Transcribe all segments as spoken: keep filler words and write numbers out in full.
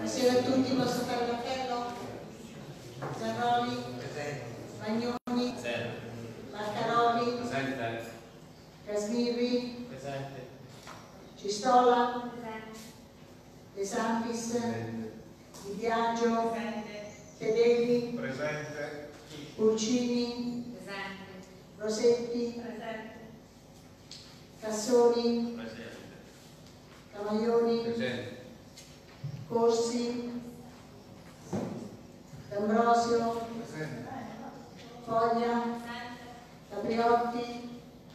Buonasera a tutti, posso fare l'appello? Zanroli? Presente. Magnoni? Presente. Marcaroli? Presente. Casmirri? Presente. Cistola? Presente. De Santis? Presente. Di Biagio? Presente. Fedeli? Presente. Pulcini? Presente. Rosetti? Presente. Cassoni? Presente. Camaglioni? Presente. Corsi? D'Ambrosio? Presente. Foglia? Capriotti?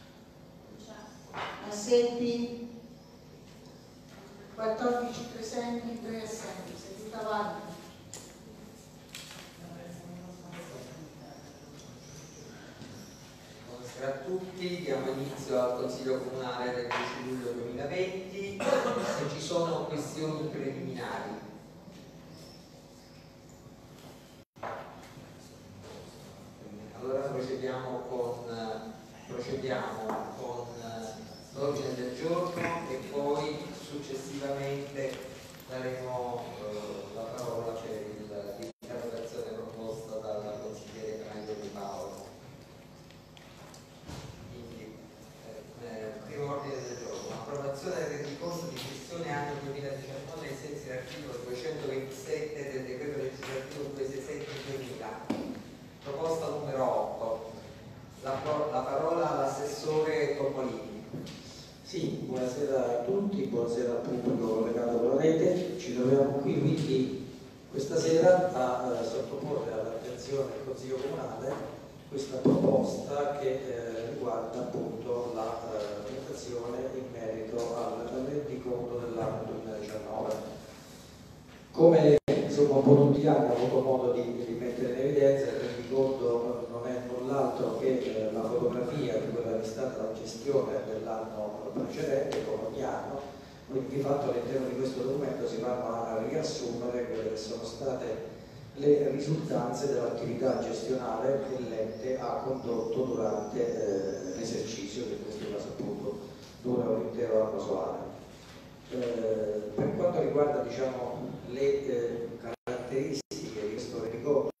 Massetti? quattordici presenti, tre assenti. Seduta avanti. Buonasera a tutti, diamo inizio al Consiglio Comunale del dieci luglio duemilaventi. Se ci sono questioni preliminari. Allora procediamo con, procediamo con l'ordine del giorno e poi successivamente daremo eh, la parola per l'interrogazione proposta dalla consigliere Canaglio Di Paolo. Quindi, eh, primo ordine del giorno, approvazione del rendiconto di gestione anno duemiladiciannove ai sensi dell'articolo duecentoventisette del decreto legislativo duecentosessantasette duemila. Proposta numero otto. La, la parola all'assessore Topolini. Sì, buonasera a tutti, buonasera al pubblico collegato con la rete. Ci troviamo qui quindi questa sera a eh, sottoporre all'attenzione del Consiglio Comunale questa proposta che eh, riguarda appunto la eh, presentazione in merito al, al rendiconto dell'anno duemiladiciannove. Come insomma un po' tutti abbiamo avuto modo di, di mettere in evidenza, il rendiconto non è null'altro che eh, la fotografia di quella che è stata la gestione dell'anno precedente, come ogni anno. Quindi di fatto all'interno di questo documento si vanno a riassumere quelle che sono state le risultanze dell'attività gestionale che l'ente ha condotto durante eh, l'esercizio, che in questo caso appunto dura un intero anno solare. Eh, per quanto riguarda diciamo, le eh, caratteristiche di questo rendiconto,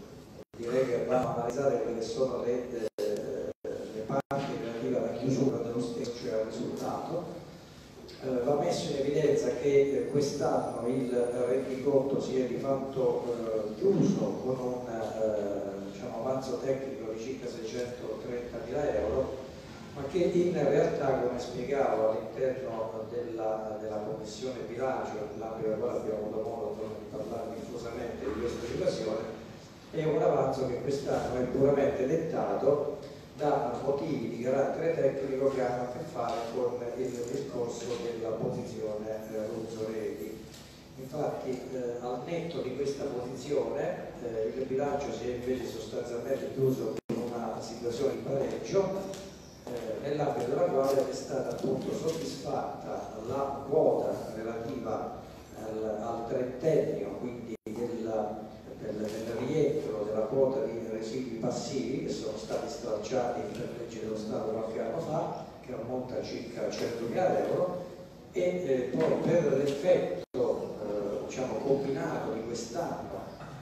direi che andiamo a analizzare quelle che sono le, eh, le parti relative alla chiusura dello stesso, cioè al risultato. Eh, va messo in evidenza che eh, quest'anno il rendiconto si è di fatto eh, chiuso con un eh, diciamo, avanzo tecnico di circa seicentotrentamila euro, ma che in realtà, come spiegavo all'interno della, della Commissione Bilancio, nell'ambito della quale abbiamo avuto modo di parlare diffusamente di questa situazione, è un avanzo che quest'anno è puramente dettato da motivi di carattere tecnico che hanno a che fare con il discorso della posizione eh, Ruzzoleti. Infatti eh, al netto di questa posizione eh, il bilancio si è invece sostanzialmente chiuso in una situazione di pareggio, eh, nell'ambito della quale è stata appunto soddisfatta la quota relativa al, al trentennio, quindi della, del, del rientro della quota di residui passivi che sono stati stralciati per legge dello Stato qualche anno fa, che ammonta a circa centomila euro, e eh, poi per l'effetto eh, diciamo, combinato di quest'anno,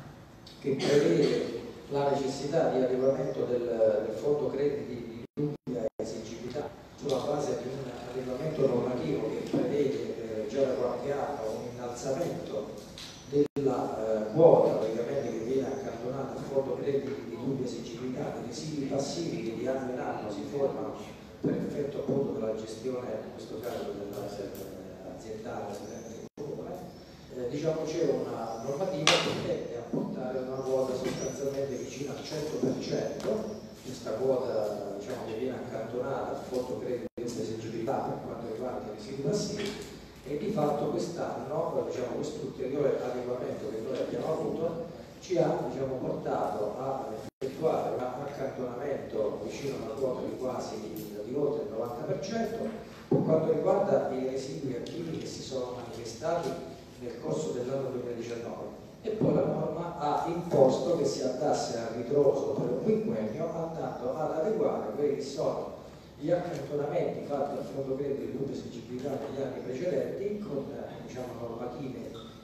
che prevede la necessità di adeguamento del, del fondo crediti di dubbia esigibilità sulla base di un adeguamento normativo che prevede eh, già da qualche anno un innalzamento della eh, quota praticamente che viene accantonata al fondo crediti di dubbia esigibilità dei residui passivi che di anno in anno si formano per effetto appunto della gestione, in questo caso dell'aziendale del comune. Eh, diciamo c'è una normativa che tende a portare una quota sostanzialmente vicina al cento per cento, questa quota diciamo, che viene accantonata al fondo credito di esigibilità per quanto riguarda i residui passivi, e di fatto quest'anno diciamo, questo ulteriore adeguamento che noi abbiamo avuto ci ha diciamo, portato a effettuare un accantonamento vicino a una quota di quasi di oltre il novanta per cento per quanto riguarda i residui attivi che si sono manifestati nel corso dell'anno duemiladiciannove, e poi la norma ha imposto che si andasse a ritroso per un quinquennio andando ad adeguare quelli che sono gli accantonamenti fatti al fondo credito di dubbia esigibilità negli anni precedenti con diciamo, normative, in questo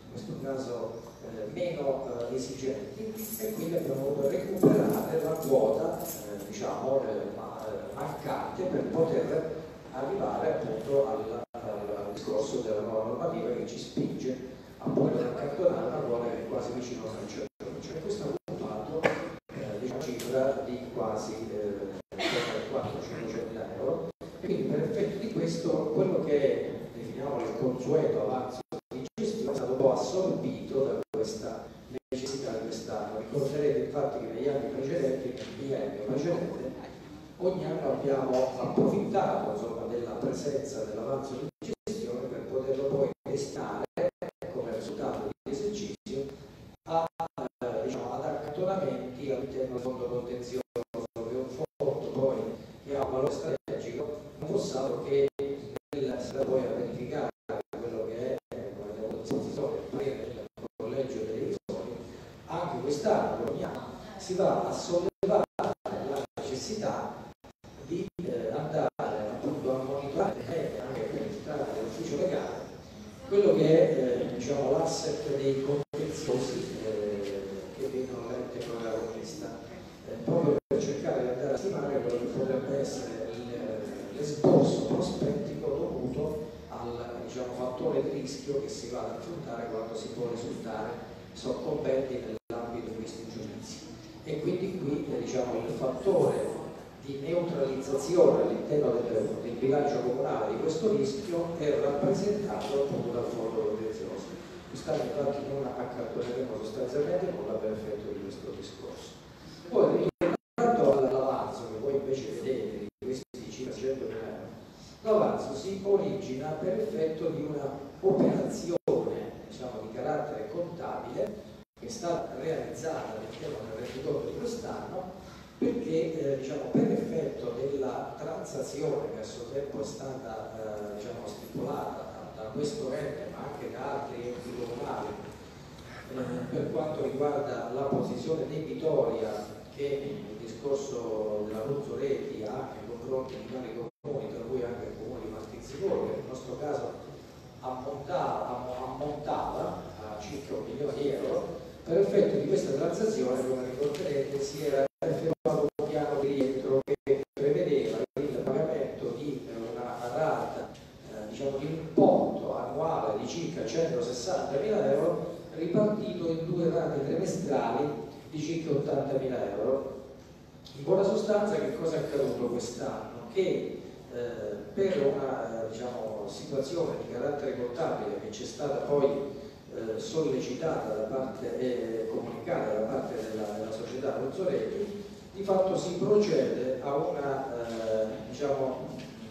caso eh, meno eh, esigenti, e quindi abbiamo dovuto recuperare la quota eh, diciamo eh, ma, eh, mancante per poter arrivare appunto al, al discorso della nuova normativa che ci spinge appunto ad accantonare una quota che è quasi vicino al cento per cento. Questo ha occupato eh, diciamo, cifra di quasi eh, quattrocento mila euro, e quindi per effetto di questo quello che è, definiamo, il consueto avanzo di gestione è stato un po' assorbito da questa necessità di quest'anno. Ricorderete infatti che negli anni precedenti, nel biennio precedente, ogni anno abbiamo approfittato insomma, della presenza dell'avanzo di gestione per poterlo poi destinare come risultato di esercizio a, eh, diciamo, ad accantonamenti all'interno del fondo contenzioso, che è un fondo poi che ha un valore strategico, non fosse altro che nel poi a verificare quello che è, come abbiamo a disposizione, il collegio dei revisori. Anche quest'anno, ogni anno, si va a sollevare la necessità di eh, andare appunto a monitorare e anche per entrare nell'ufficio legale quello che è eh, diciamo, l'asset dei contenziosi eh, che vengono letti con la protagonista, eh, proprio per cercare di andare a stimare quello che potrebbe essere l'esborso prospettico dovuto al diciamo, fattore di rischio che si va ad affrontare quando si può risultare soccombenti nell'ambito di questi giudizi. E quindi qui eh, diciamo, il fattore di neutralizzazione all'interno del, del bilancio comunale di questo rischio è rappresentato appunto dal fondo contenzioso. Quest'anno infatti non accantoneremo sostanzialmente nulla per effetto di questo discorso. Poi ritornando all'avanzo, che voi invece vedete di questi cinquecentomila euro, l'avanzo si origina per effetto di una operazione diciamo, di carattere contabile che è stata realizzata all'interno del rendiconto di quest'anno, perché eh, diciamo, per effetto della transazione che a suo tempo è stata eh, diciamo, stipulata da, da questo ente ma anche da altri enti comunali eh, per quanto riguarda la posizione debitoria che il discorso della Ruzzoretti ha nei confronti di vari comuni, tra cui anche il comune di Martizzicolo, che nel nostro caso ammontava, ammontava a circa un milione di euro. Per effetto di questa transazione, come ricorderete, si era effettuato un piano di rientro che prevedeva il pagamento di una rata, eh, diciamo di un importo annuale di circa centosessantamila euro ripartito in due rate trimestrali di circa ottantamila euro. In buona sostanza, che cosa è accaduto quest'anno? Che eh, per una diciamo, situazione di carattere contabile che c'è stata poi Eh, sollecitata da parte e eh, comunicata da parte della, della società Ruzzoretti, di fatto si procede a una eh, diciamo,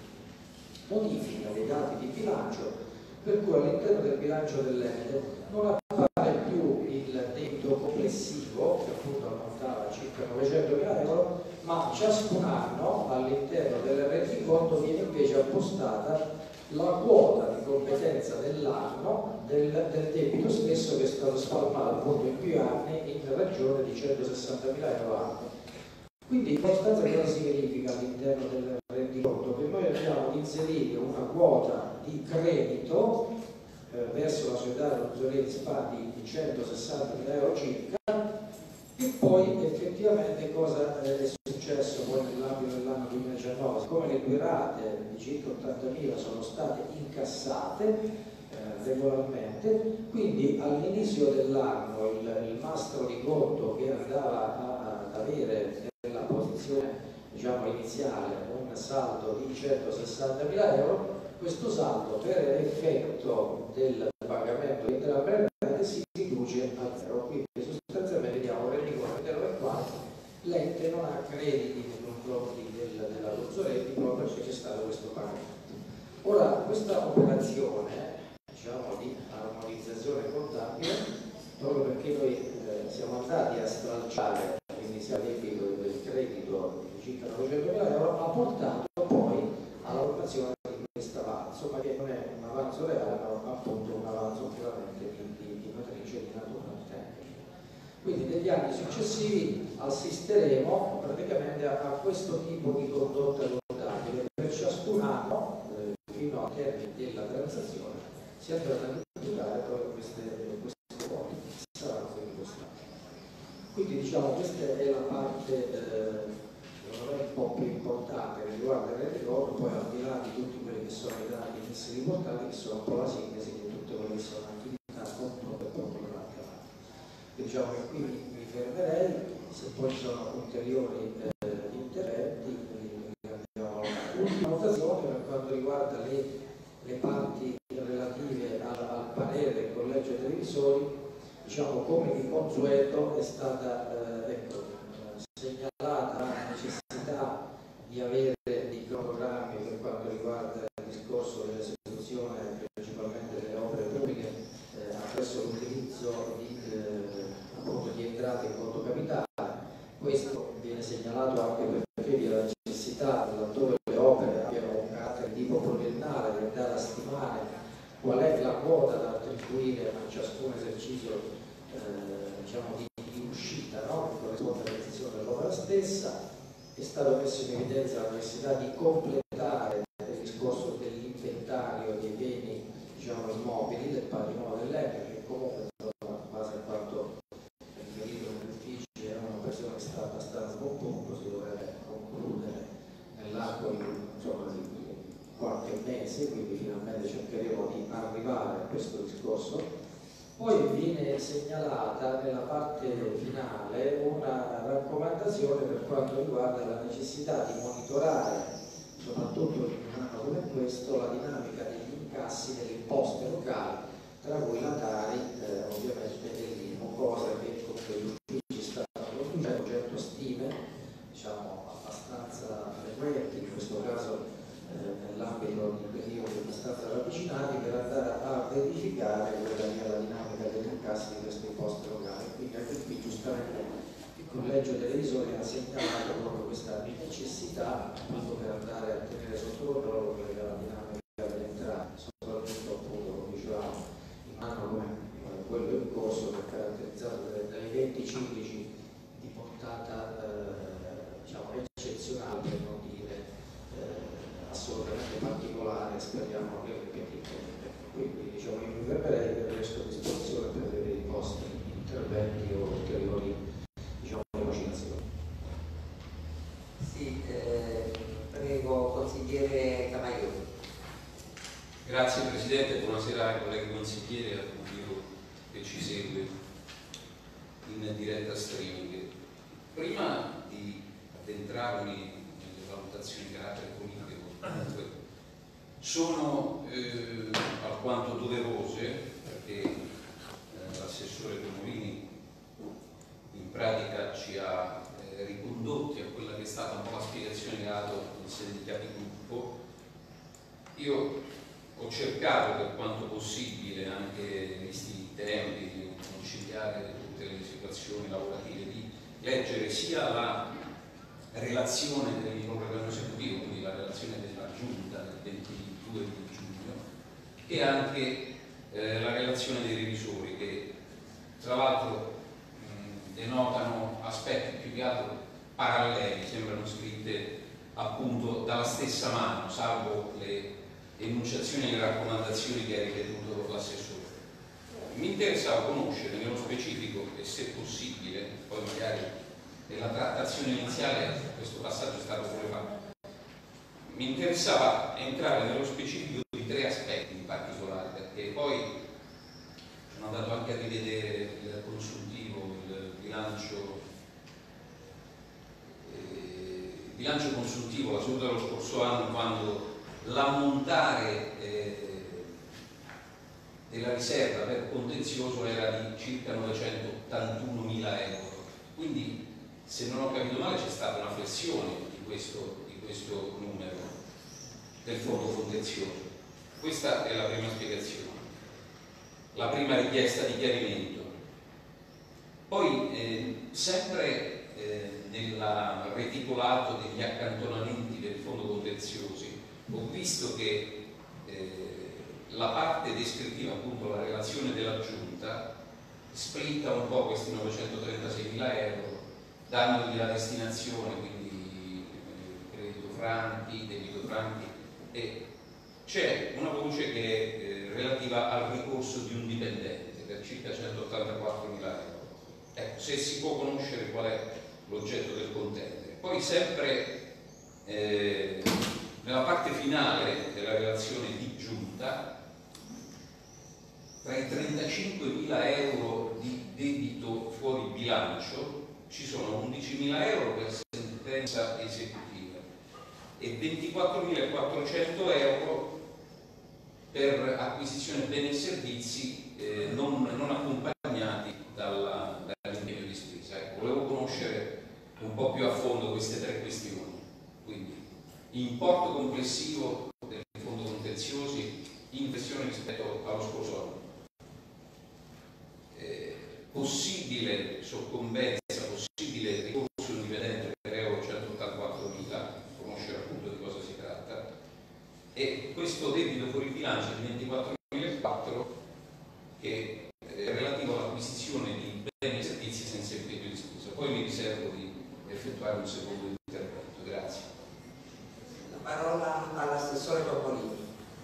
modifica dei dati di bilancio, per cui all'interno del bilancio dell'ente non appare più il debito complessivo, che appunto ammontava a circa novecentomila euro, ma ciascun anno all'interno del rendiconto viene invece appostata la quota di competenza dell'anno del, del debito stesso, che è stato spalmato appunto in più anni in ragione di centosessantamila euro anno. Quindi in sostanza cosa si verifica all'interno del rendiconto? Che noi abbiamo inserito una quota di credito eh, verso la società Ruzzoretti S P A di centosessantamila euro circa, e poi effettivamente cosa è successo poi nell'ambito dell'anno duemiladiciannove? Siccome le due rate di circa ottantamila sono state incassate eh, regolarmente, quindi all'inizio dell'anno il, il mastro di conto che andava a, ad avere nella posizione diciamo, iniziale un saldo di centosessantamila euro, questo saldo per effetto del pagamento di entrambe le rate si riduce a zero. Quindi sostanzialmente diamo un rendiconto del quale l'ente non ha crediti nei confronti del, della Ruzzoretti proprio perché c'è stato questo pagamento. Ora, questa operazione diciamo, di armonizzazione contabile, proprio perché noi eh, siamo andati a stralciare l'iniziale debito del credito di circa novecentomila euro, ha portato poi alla formazione di questo avanzo, ma che non è un avanzo reale, ma appunto un avanzo puramente di, di, di matrice di natura tecnica. Quindi negli anni successivi assisteremo praticamente a, a questo tipo di condotta contabile per ciascun anno fino al termine della transazione si andranno a imputare proprio queste, queste diciamo questa è la parte eh, secondo me un po' più importante che riguarda il rendiconto, poi al di là di tutti quelli che sono i dati in essi riportati, che sono un po' la sintesi di tutte quelle che sono attività controllo e controllate avanti. Diciamo che qui mi, mi fermerei, se poi ci sono ulteriori eh, interventi li andiamo a l'ultima votazione per quanto riguarda le, le parti relative al, al parere del collegio dei revisori. Diciamo, come di consueto è stata eh, ecco, segnalata la necessità di avere dei cronoprogrammi per quanto riguarda il discorso dell'esecuzione principalmente delle opere pubbliche eh, attraverso l'utilizzo di, eh, appunto, di entrate in conto capitale. Questo viene segnalato anche perché vi è la necessità, laddove le opere abbiano un carattere tipo pluriennale, di andare a stimare qual è la quota da attribuire a ciascun esercizio eh, diciamo di, di uscita, no? Che corrisponde all'esecuzione dell'opera stessa. È stato messo in evidenza la necessità di completare il discorso dell'inventario dei beni diciamo, immobili, del patrimonio dell'ente, che comunque insomma, in base a quanto riferito negli uffici è un'operazione che sta abbastanza a buon punto, si dovrebbe concludere nell'arco di, insomma, di qualche mese, quindi finalmente cercheremo di arrivare a questo discorso. Poi viene segnalata nella parte finale una raccomandazione per quanto riguarda la necessità di monitorare, soprattutto in un anno come questo, la dinamica degli incassi delle imposte locali, tra cui la Tari eh, ovviamente e l'I M U, cosa che con gli uffici stanno producendo, certo stime diciamo abbastanza frequenti, in questo caso nell'ambito di periodi abbastanza ravvicinati, per andare a verificare quella che è la dinamica degli incassi di queste imposte locali. Quindi anche qui giustamente il collegio dei revisori ha segnalato proprio questa necessità appunto per andare a tenere sotto controllo quella che è la dinamica delle entrate, soprattutto appunto come dicevamo in un anno come quello in corso che è caratterizzato da eventi ciclici di portata eh, diciamo eccezionale, per non dire eh, assolutamente particolare, speriamo che ripetibile. Quindi diciamo io mi fermerei per resto a disposizione per avere i vostri interventi o ulteriori diciamo elucidazioni. Sì, eh, prego consigliere Camaioli. Grazie Presidente, buonasera ai colleghi consiglieri e al pubblico che ci segue in diretta streaming. Prima di addentrarmi nelle valutazioni di carattere politico, sono eh, alquanto doverose perché eh, l'assessore Tomolini in pratica ci ha eh, ricondotti a quella che è stata un po' la spiegazione che ha dato in sede di capigruppo. Io ho cercato per quanto possibile, anche visti i tempi, di conciliare tutte le situazioni lavorative, di leggere sia la relazione del programma esecutivo, quindi la relazione della Giunta del ventidue di giugno, e anche eh, la relazione dei revisori, che tra l'altro denotano aspetti più che altro paralleli, sembrano scritte appunto dalla stessa mano, salvo le enunciazioni e le raccomandazioni che ha ripetuto l'assessore. Mi interessava conoscere nello specifico, e se possibile, poi magari nella trattazione iniziale questo passaggio è stato pure fatto, mi interessava entrare nello specifico di tre aspetti in particolare, perché poi sono andato anche a rivedere il consuntivo, il bilancio, eh, il bilancio consuntivo, la seduta dello scorso anno, quando l'ammontare eh, della riserva per contenzioso era di circa novecentottantunomila euro. Quindi, se non ho capito male, c'è stata una flessione di questo, di questo numero del fondo contenzioso. Questa è la prima spiegazione, la prima richiesta di chiarimento. Poi, eh, sempre eh, nel reticolato degli accantonamenti del fondo contenziosi, ho visto che eh, la parte descrittiva, appunto la relazione della Giunta, splitta un po' questi novecentotrentasei euro, dandogli la destinazione, quindi eh, credito franchi, debito franchi, e c'è una voce che è eh, relativa al ricorso di un dipendente per circa centottantaquattromila euro. Ecco, se si può conoscere qual è l'oggetto del contendere. Poi sempre eh, nella parte finale della relazione di giunta, tra i trentacinquemila euro di debito fuori bilancio ci sono undicimila euro per sentenza esecutiva e ventiquattromilaquattrocento euro per acquisizione beni e servizi eh, non, non accompagnati dalla, dall'impegno di spesa. Ecco, volevo conoscere un po' più a fondo queste tre questioni. Quindi, importo complessivo dei fondi contenziosi in questione rispetto allo scorso anno. Eh, possibile soccombenza, possibile ricorso indipendente per euro centottantaquattromila, conoscere appunto di cosa si tratta, e questo debito fuori bilancio di ventiquattromilaquattrocento che è relativo all'acquisizione di beni e servizi senza impegno di spesa. Poi mi riservo di effettuare un secondo intervento. Grazie. La parola all'assessore Topolini.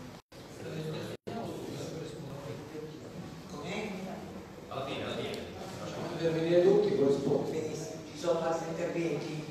Alla fine, alla fine. Facciamo intervenire tutti, poi rispondo. Benissimo, ci sono altri interventi?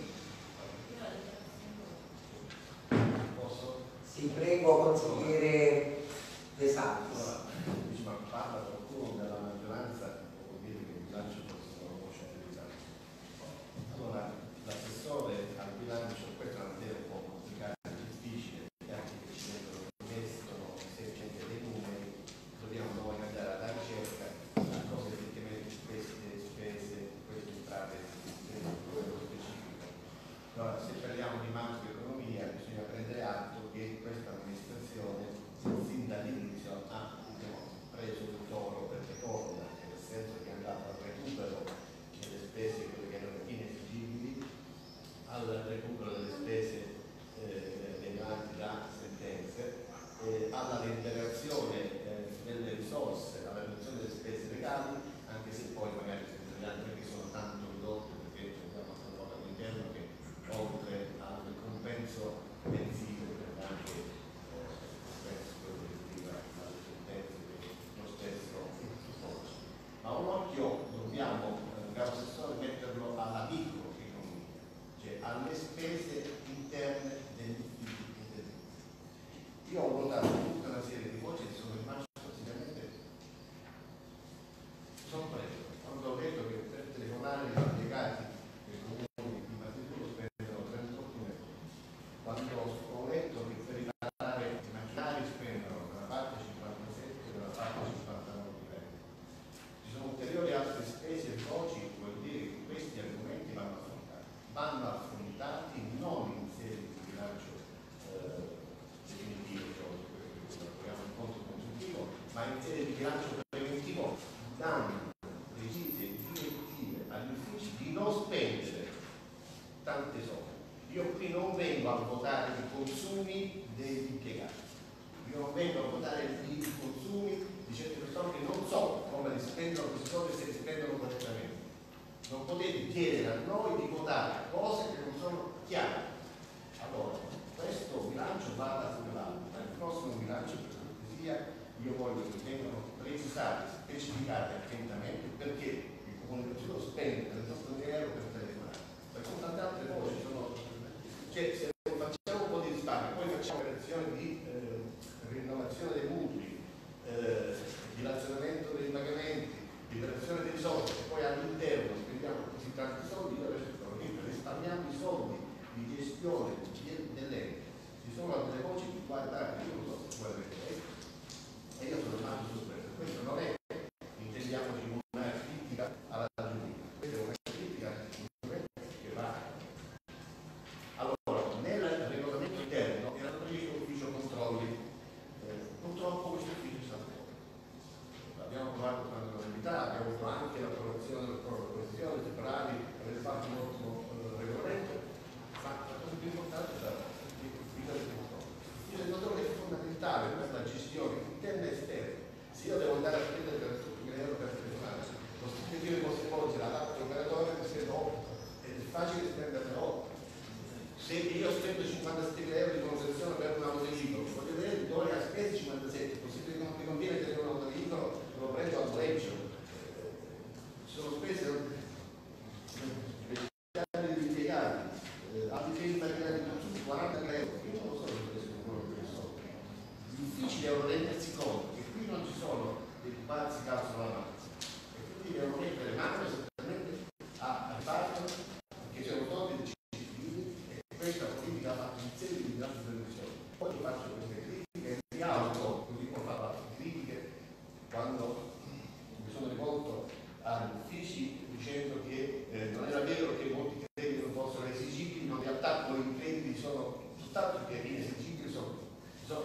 Posso? Sì, prego, consigliere De Santis. Allora, diciamo, parla qualcuno della maggioranza, vuol dire che il bilancio fosse una voce di bilancio. Allora, l'assessore al bilancio, questa è una materia un po' complicata, difficile, perché anche che ci vengono chiestono se c'è dei numeri, dobbiamo noi andare alla ricerca a cose effettivamente spese, spese, queste entrate quello specifico. Allora, se parliamo di macroeconomia bisogna prendere atto che questa amministrazione sin dall'inizio ha diciamo, preso il toro per le corna, nel senso che è andato al recupero delle spese quelle che erano inesigibili, al recupero delle spese eh, derivanti da sentenze, eh, alla integrazione eh, delle risorse, alla riduzione delle spese legali, anche se poi magari perché sono tanto ridotte, perché abbiamo fatto all'interno che oltre al compenso mensile per anche eh, penso quello che deriva dalle sentenze dello stesso Foggia. Ma un occhio dobbiamo, eh, caro assessore, metterlo alla microeconomia, cioè alle spese interne degli uffici interni. Io ho votato tutta una serie di voci e sono rimasto praticamente sorpreso quando ho detto che per telefonare gli impiegati del comune di Mattiolo spendono trentotto euro. Quando ho letto che per riparare i macchinari spendono da una parte cinquantasette e da una parte cinquantanove euro. Ci sono ulteriori altre spese e voci, vuol dire che questi argomenti vanno affrontati. Vanno affrontati non in sede di bilancio eh, definitivo, cioè quello che abbiamo il conto consuntivo, ma in sede di bilancio preventivo, dando precise direttive agli uffici di non spendere tante soldi. Io qui non vengo a votare i consumi degli impiegati, io non vengo a votare i consumi di certe persone che non so come li spendono questi soldi, se li spendono correttamente. Non potete chiedere a noi di votare cose che non sono chiare. Allora, questo bilancio va da segnalato, ma il prossimo bilancio per cortesia io voglio che vengano precisate, specificate attentamente perché il comune di Mattiolo spende trentotto euro per telefonare. Per con tante altre voci sono. Cioè, se facciamo un po' di risparmio, poi facciamo operazioni di eh, rinnovazione dei mutui, eh, dilazionamento dei pagamenti, liberazione dei soldi, e poi all'interno spendiamo così tanti soldi, io risparmiamo i soldi di gestione dell'ente. Ci sono delle voci che guardate, io non so se voi avete letto, e io sono rimasto sorpreso. Questo non è intendimento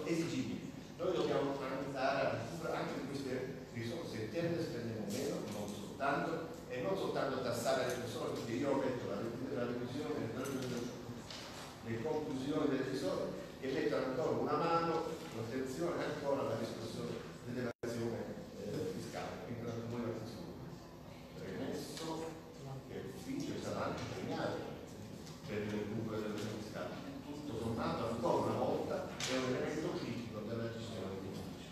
esigibili. Noi dobbiamo andare a recuperare anche di queste risorse interne, spendiamo meno, non soltanto, e non soltanto tassare le persone, perché io ho letto la, la revisione, le conclusioni delle risorse che mettono ancora una mano, l'attenzione ancora alla discussione dell'evasione eh, fiscale, quindi la comune attenzione. Premesso che l'ufficio sarà anche premiato per il recupero dell'evasione fiscale. Tutto sommato, ancora una volta, è un elemento critico della gestione dei pubblici.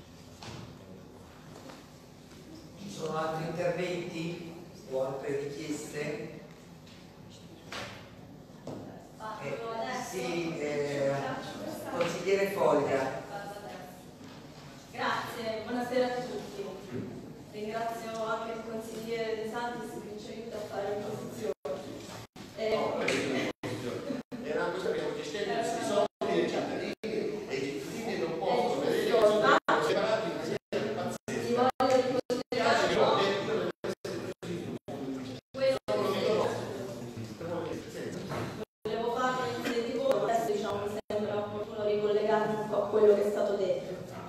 Ci sono altri interventi o altre richieste? Eh, sì, eh, consigliere Foglia. Grazie, buonasera a tutti. Ringrazio anche il consigliere De Santis che ci aiuta a fare l'opposizione. Eh, No, è una cosa che abbiamo chiesto i soldi dei cittadini e i cittadini non possono vedere che sono separati in maniera pazzesca. Volevo farlo in sede di voto, adesso diciamo mi sembra opportuno ricollegarmi un po' a quello che è stato detto.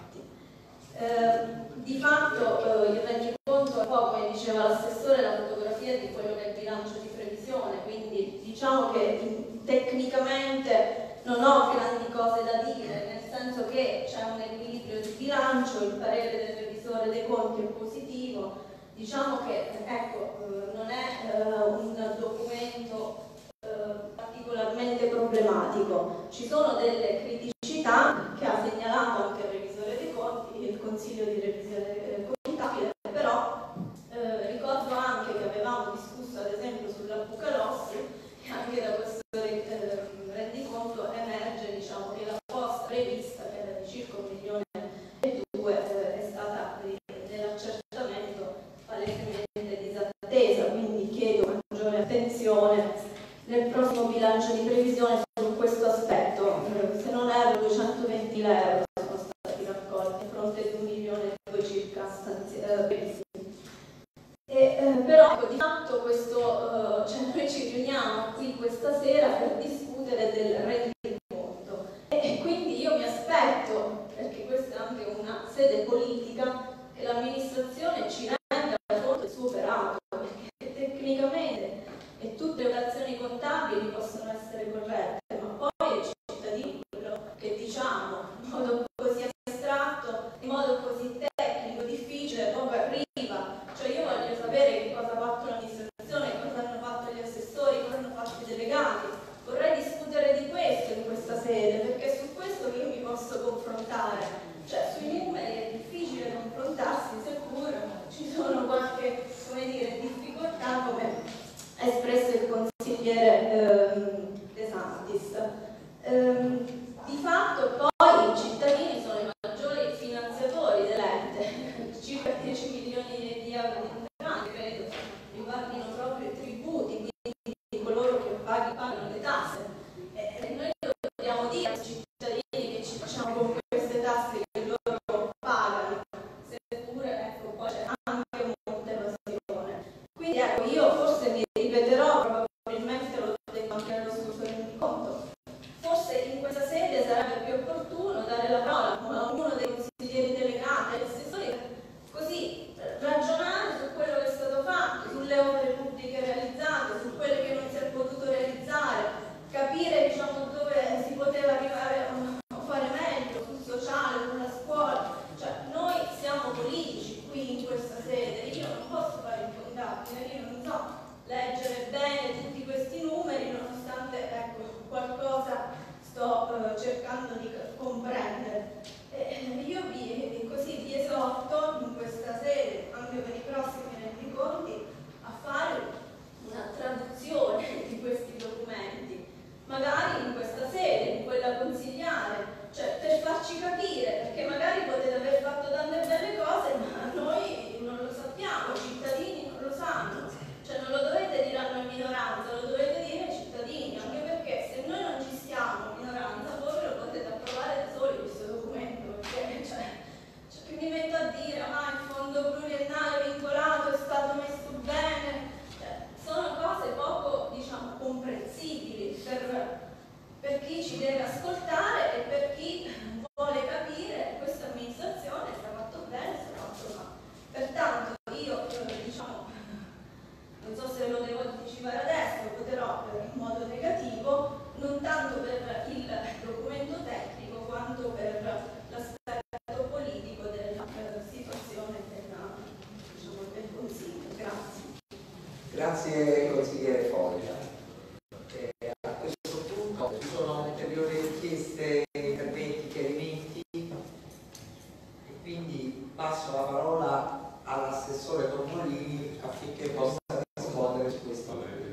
Eh, di fatto eh, il rendiconto è un po', come diceva l'assessore, la fotografia di quello che è il bilancio di previsione, quindi diciamo che mh, tecnicamente non ho grandi cose da dire, nel senso che c'è un equilibrio di bilancio, il parere del revisore dei conti è positivo, diciamo che ecco, eh, non è eh, un documento eh, particolarmente problematico, ci sono delle criticità che ha segnalato anche il revisore dei conti e il consiglio di revisione contabile, però eh, ricordo anche che avevamo discusso ad esempio sulla Bucalossi e anche da questo eh, rendiconto emerge diciamo, che la posta prevista, che era di circa un milione e due, eh, è stata eh, nell'accertamento palesemente disattesa, quindi chiedo maggiore attenzione nel prossimo bilancio di previsione su questo aspetto. Eh, se non erro duecentoventi euro sono stati raccolti a fronte di un milione e due circa stanzi, eh, previsti. E, eh, però ecco, di fatto questo, eh, cioè noi ci riuniamo qui questa sera per discutere del rendiconto e, e quindi io mi aspetto, perché questa è anche una sede politica, che l'amministrazione ci renda conto del suo operato, perché tecnicamente e tutte le operazioni contabili possono essere corrette, ma poi i cittadini, quello che diciamo in modo così astratto, in modo così tecnico, difficile, proprio arriva. Cioè io voglio sapere che cosa ha fatto l'amministrazione, cosa hanno fatto gli assessori, cosa hanno fatto i delegati. Vorrei discutere di questo in questa sede, perché su questo io mi posso confrontare. Cioè sui numeri è difficile confrontarsi, seppur ci sono qualche, come dire, difficoltà, come ha espresso il consigliere ehm, De Santis. Ehm, di fatto poi i cittadini sono i maggiori finanziatori dell'ente, circa dieci milioni di euro di entrate, credo, riguardino proprio i tributi, quindi di coloro che pagano, pagano le tasse. E, e noi dobbiamo dire ai cittadini che ci facciamo con queste tasse che loro pagano, seppure ecco, poi c'è anche molta evasione. Quindi ecco, io forse mi ripeterò Grazie consigliere Foglia. Eh, a questo punto ci sono ulteriori richieste, interventi, chiarimenti e quindi passo la parola all'assessore Tomolini affinché possa rispondere su questo.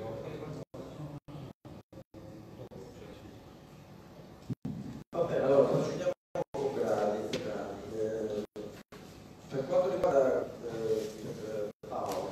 Va bene, allora procediamo con gradi. gradi. Eh, per quanto riguarda eh, Paolo,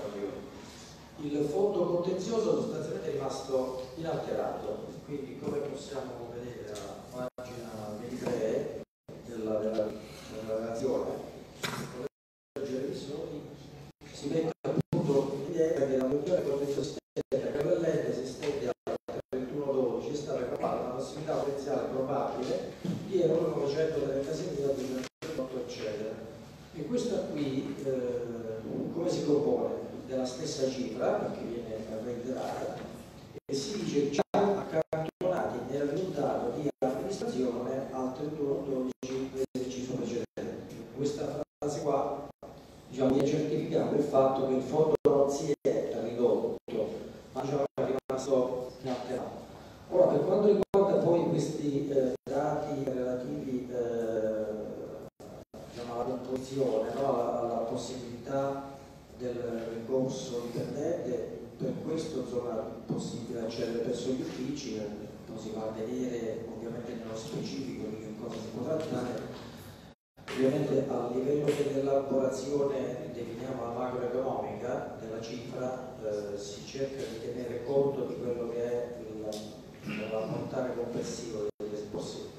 il fondo contenzioso sostanzialmente è rimasto inalterato, quindi come possiamo vedere a pagina ventitré della, della, della relazione, con le revisioni si mette appunto in idea che la questione contenziosa prevalente si estende al trentuno dodici, è stata calcolata una possibilità potenziale probabile di euro novecentotrentaseimila duecentotto eccetera. E questa qui eh, come si compone? Della stessa cifra, perché viene reiterata, e si dice già accantonati nel risultato di amministrazione al trentuno dodici dell'esercizio precedente. Questa frase qua, diciamo, viene certificato il fatto che il fondo non si è ridotto, ma diciamo, è rimasto inalterato. Ora, per quanto riguarda poi questi eh, dati relativi eh, diciamo, alla composizione, no? alla, alla possibilità del ricorso dipendente, per questo insomma è possibile accedere presso gli uffici, eh, non si va a vedere ovviamente nello specifico di che cosa si può trattare. Ovviamente a livello dell'elaborazione definiamo la macroeconomica della cifra, eh, si cerca di tenere conto di quello che è l'ammontare complessivo degli esposti.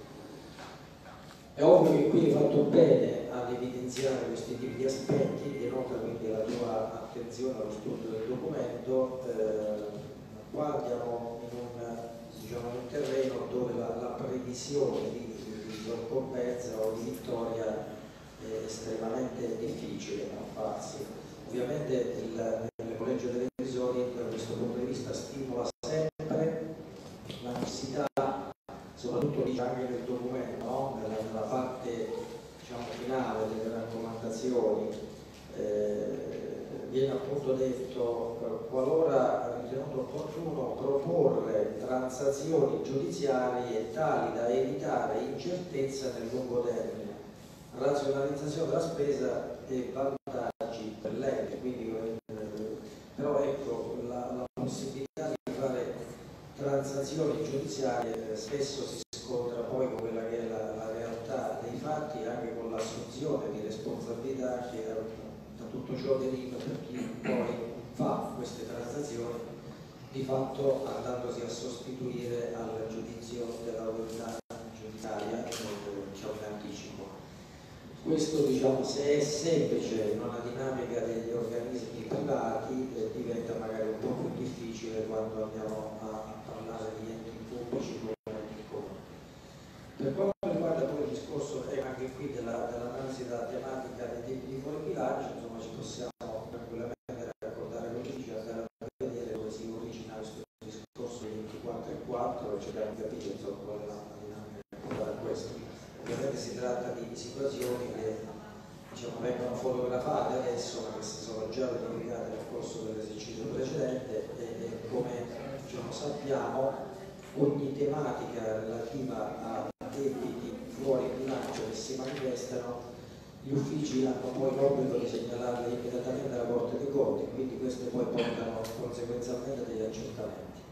È ovvio che qui hai fatto bene ad evidenziare questi tipi di aspetti, denota quindi la tua attenzione allo studio del documento. Eh, qua andiamo in un, diciamo, in un terreno dove la, la previsione di, di soccombenza o di vittoria è estremamente difficile da farsi. Ovviamente il, nel collegio delle revisioni da questo punto di vista stimola sempre la necessità, soprattutto dice anche nel documento, no? nella, nella parte diciamo, finale delle raccomandazioni, eh, viene appunto detto eh, qualora ritenuto opportuno proporre transazioni giudiziarie tali da evitare incertezza nel lungo termine, razionalizzazione della spesa e vantaggi per l'ente. Quindi, eh, però ecco, la, la possibilità di fare transazioni giudiziarie eh, spesso si scontra poi con quella che è la, la realtà dei fatti, anche con l'assunzione di responsabilità che da, da tutto ciò deriva per chi poi fa queste transazioni, di fatto andandosi a sostituire al giudizio dell'autorità giudiziaria, diciamo in anticipo. Questo, diciamo, se è semplice in una dinamica degli organismi privati eh, diventa magari un po' più difficile quando andiamo a parlare di enti pubblici come enti comuni. Per quanto riguarda poi il discorso eh, anche qui dell'analisi della tematica dei debiti fuori bilancio, insomma ci possiamo tranquillamente raccordare con i andare a vedere dove si origina questo discorso dei ventiquattro e quattro e cerchiamo di capire insomma qual è la dinamica che può dare questo. Ovviamente si tratta di situazioni che diciamo, vengono fotografate adesso ma che si sono già verificate nel corso dell'esercizio precedente e, e come diciamo, sappiamo ogni tematica relativa a debiti fuori bilancio che si manifestano gli uffici hanno poi l'obbligo di segnalarle immediatamente alla Corte dei Conti, quindi queste poi portano conseguenzialmente degli accertamenti.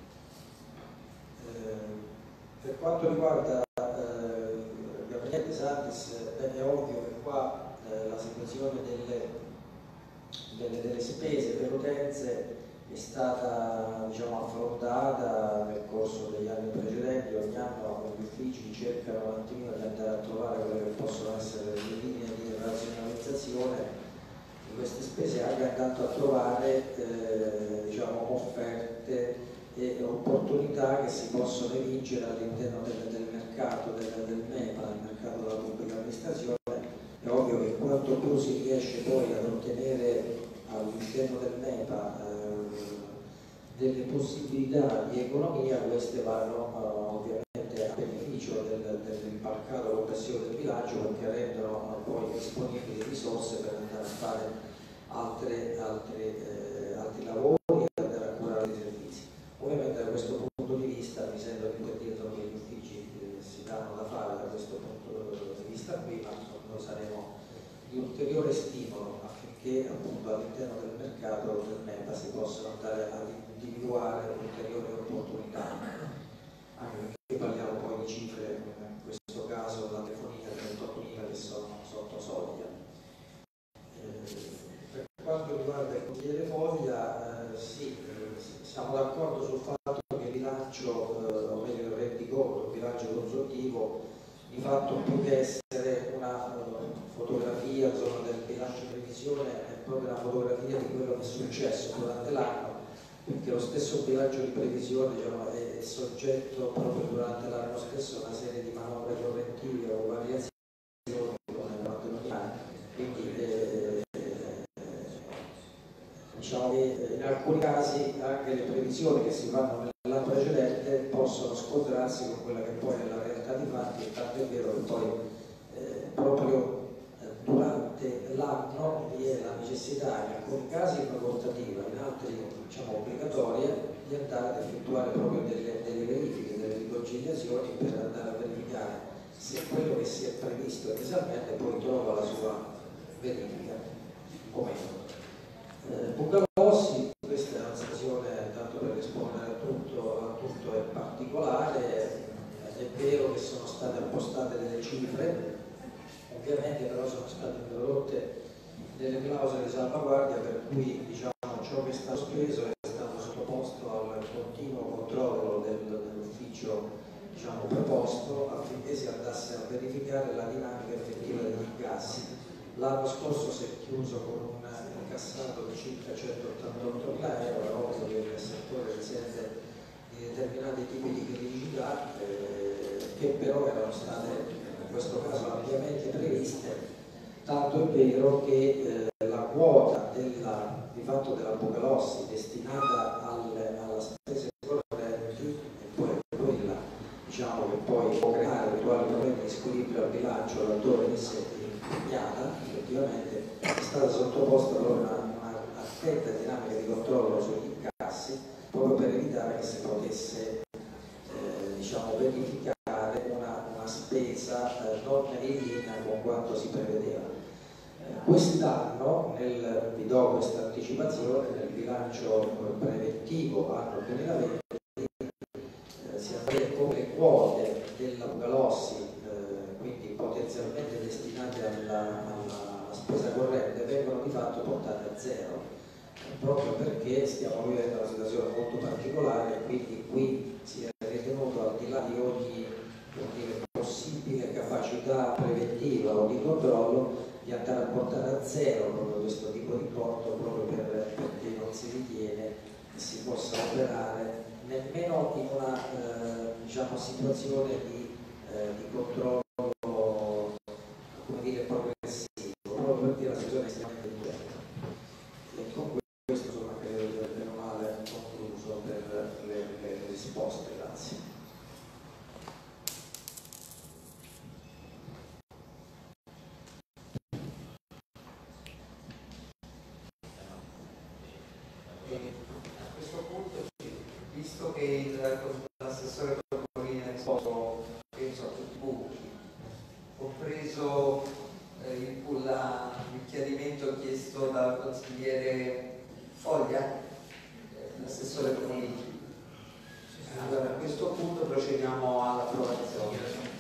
Eh, per quanto riguarda Gabriele Santis, eh, è ovvio che qua eh, la situazione delle, delle, delle spese per utenze è stata diciamo, affrontata nel corso degli anni precedenti. Ogni anno gli uffici cercano un attimino di andare a trovare quelle che possono essere le linee di razionalizzazione di queste spese, anche andando a trovare eh, diciamo, offerte e opportunità che si possono evincere all'interno del, del mercato del, del MEPA, del mercato della pubblica amministrazione. È ovvio che quanto più si riesce poi ad ottenere all'interno del MEPA eh, delle possibilità di economia, queste vanno eh, ovviamente a beneficio del, dell'impalcato complessivo del bilancio, perché rendono eh, poi disponibili risorse per andare a fare altre, altre, eh, altri lavori, andare a ulteriore stimolo affinché appunto all'interno del mercato del NEPA si possano andare ad individuare ulteriori opportunità, anche perché parliamo poi di cifre, in questo caso la telefonia trentottomila che sono sotto soglia. Eh, per quanto riguarda il consigliere Foglia, eh, sì, eh, siamo d'accordo sul fatto che il bilancio, eh, o meglio il rendiconto, il bilancio consuntivo, di fatto più che essere una uh, fotografia insomma, del bilancio di previsione, è proprio una fotografia di quello che è successo durante l'anno, perché lo stesso bilancio di previsione diciamo, è, è soggetto proprio durante l'anno stesso a una serie di manovre correttive o variazioni durante ogni anno. Quindi eh, diciamo che in alcuni casi anche le previsioni che si fanno nell'anno precedente possono scontrarsi con quella che poi è la realtà di fatti, e tanto è vero che poi eh, proprio eh, durante l'anno vi è la necessità, in alcuni casi facoltativa, in altri diciamo obbligatoria, di andare ad effettuare proprio delle, delle verifiche, delle riconciliazioni per andare a verificare se quello che si è previsto inizialmente poi trova la sua verifica o meno. Eh, Bucalossi, questa è una stazione, tanto per rispondere a tutto, a tutto è particolare, è vero che sono state appostate delle cifre, ovviamente però sono state introdotte delle clausole di salvaguardia per cui diciamo, ciò che è stato speso è stato sottoposto al continuo controllo del, dell'ufficio diciamo, preposto affinché si andasse a verificare la dinamica effettiva degli incassi. L'anno scorso si è chiuso con un incassato di circa centottantottomila euro, ovvio che il settore risente di determinati tipi di criticità eh, che però erano state in questo caso ampiamente previste, tanto è vero che eh, la quota della, di fatto della Bucalossi destinata alle, alla spesa correnti e poi quella diciamo, che poi può creare eventuali problemi di squilibrio al bilancio laddove esse impegnata, effettivamente è stata sottoposta proprio a una attenta dinamica di controllo sugli incassi proprio per evitare che si potesse eh, diciamo, verificare una, una spesa eh, non in linea con quanto si prevedeva. Eh, Quest'anno, vi do questa anticipazione, nel bilancio preventivo anno duemilaventi eh, si avvede come le quote della Bucalossi quindi potenzialmente destinate alla, alla spesa corrente, vengono di fatto portate a zero, proprio perché stiamo vivendo una situazione molto particolare e quindi qui si è ritenuto, al di là di ogni dire, possibile capacità preventiva o di controllo, di andare a portare a zero proprio questo tipo di importo, proprio per, perché non si ritiene che si possa operare nemmeno in una eh, diciamo, situazione di, eh, di controllo come dire progressivo, proprio perché la situazione è estremamente diversa. E con questo insomma credo di aver bene o male concluso per le, le risposte, grazie. E a questo punto, visto che l'assessore Topolini ha risposto penso a tutti i punti, compreso eh, il, la, il chiarimento chiesto dal consigliere Foglia, eh, l'assessore Topolini. Allora a questo punto procediamo all'approvazione.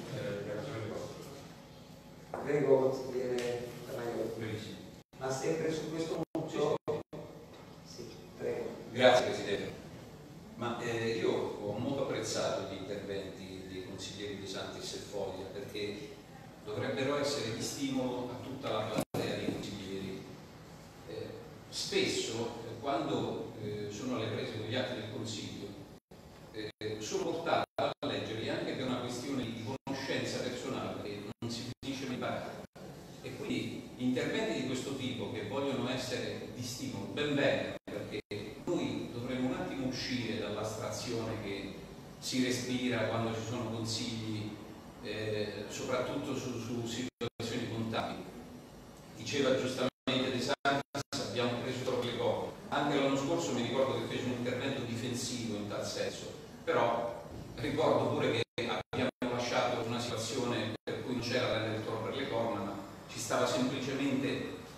Prego consigliere Tamaioli. Ma sempre su questo punto? Sì, prego. Grazie Presidente. Ma eh, io ho molto apprezzato gli interventi dei consiglieri De Santis e Foglia perché dovrebbero essere di stimolo a tutta la platea dei consiglieri. Eh, spesso eh, quando eh, sono alle prese con gli atti del Consiglio eh, sono portato a leggerli anche per una questione di conoscenza personale che non si finisce mai imparare. E quindi interventi di questo tipo che vogliono essere di stimolo ben bene, perché noi dovremmo un attimo uscire dall'astrazione che si respira quando ci sono consigli eh, soprattutto su, su situazioni contabili. Diceva giustamente De Santis, abbiamo preso troppo le cose. Anche l'anno scorso mi ricordo che fece un intervento difensivo in tal senso, però ricordo pure che abbiamo lasciato una situazione per cui non c'era l'elettrone per le corna, ma ci stava semplicemente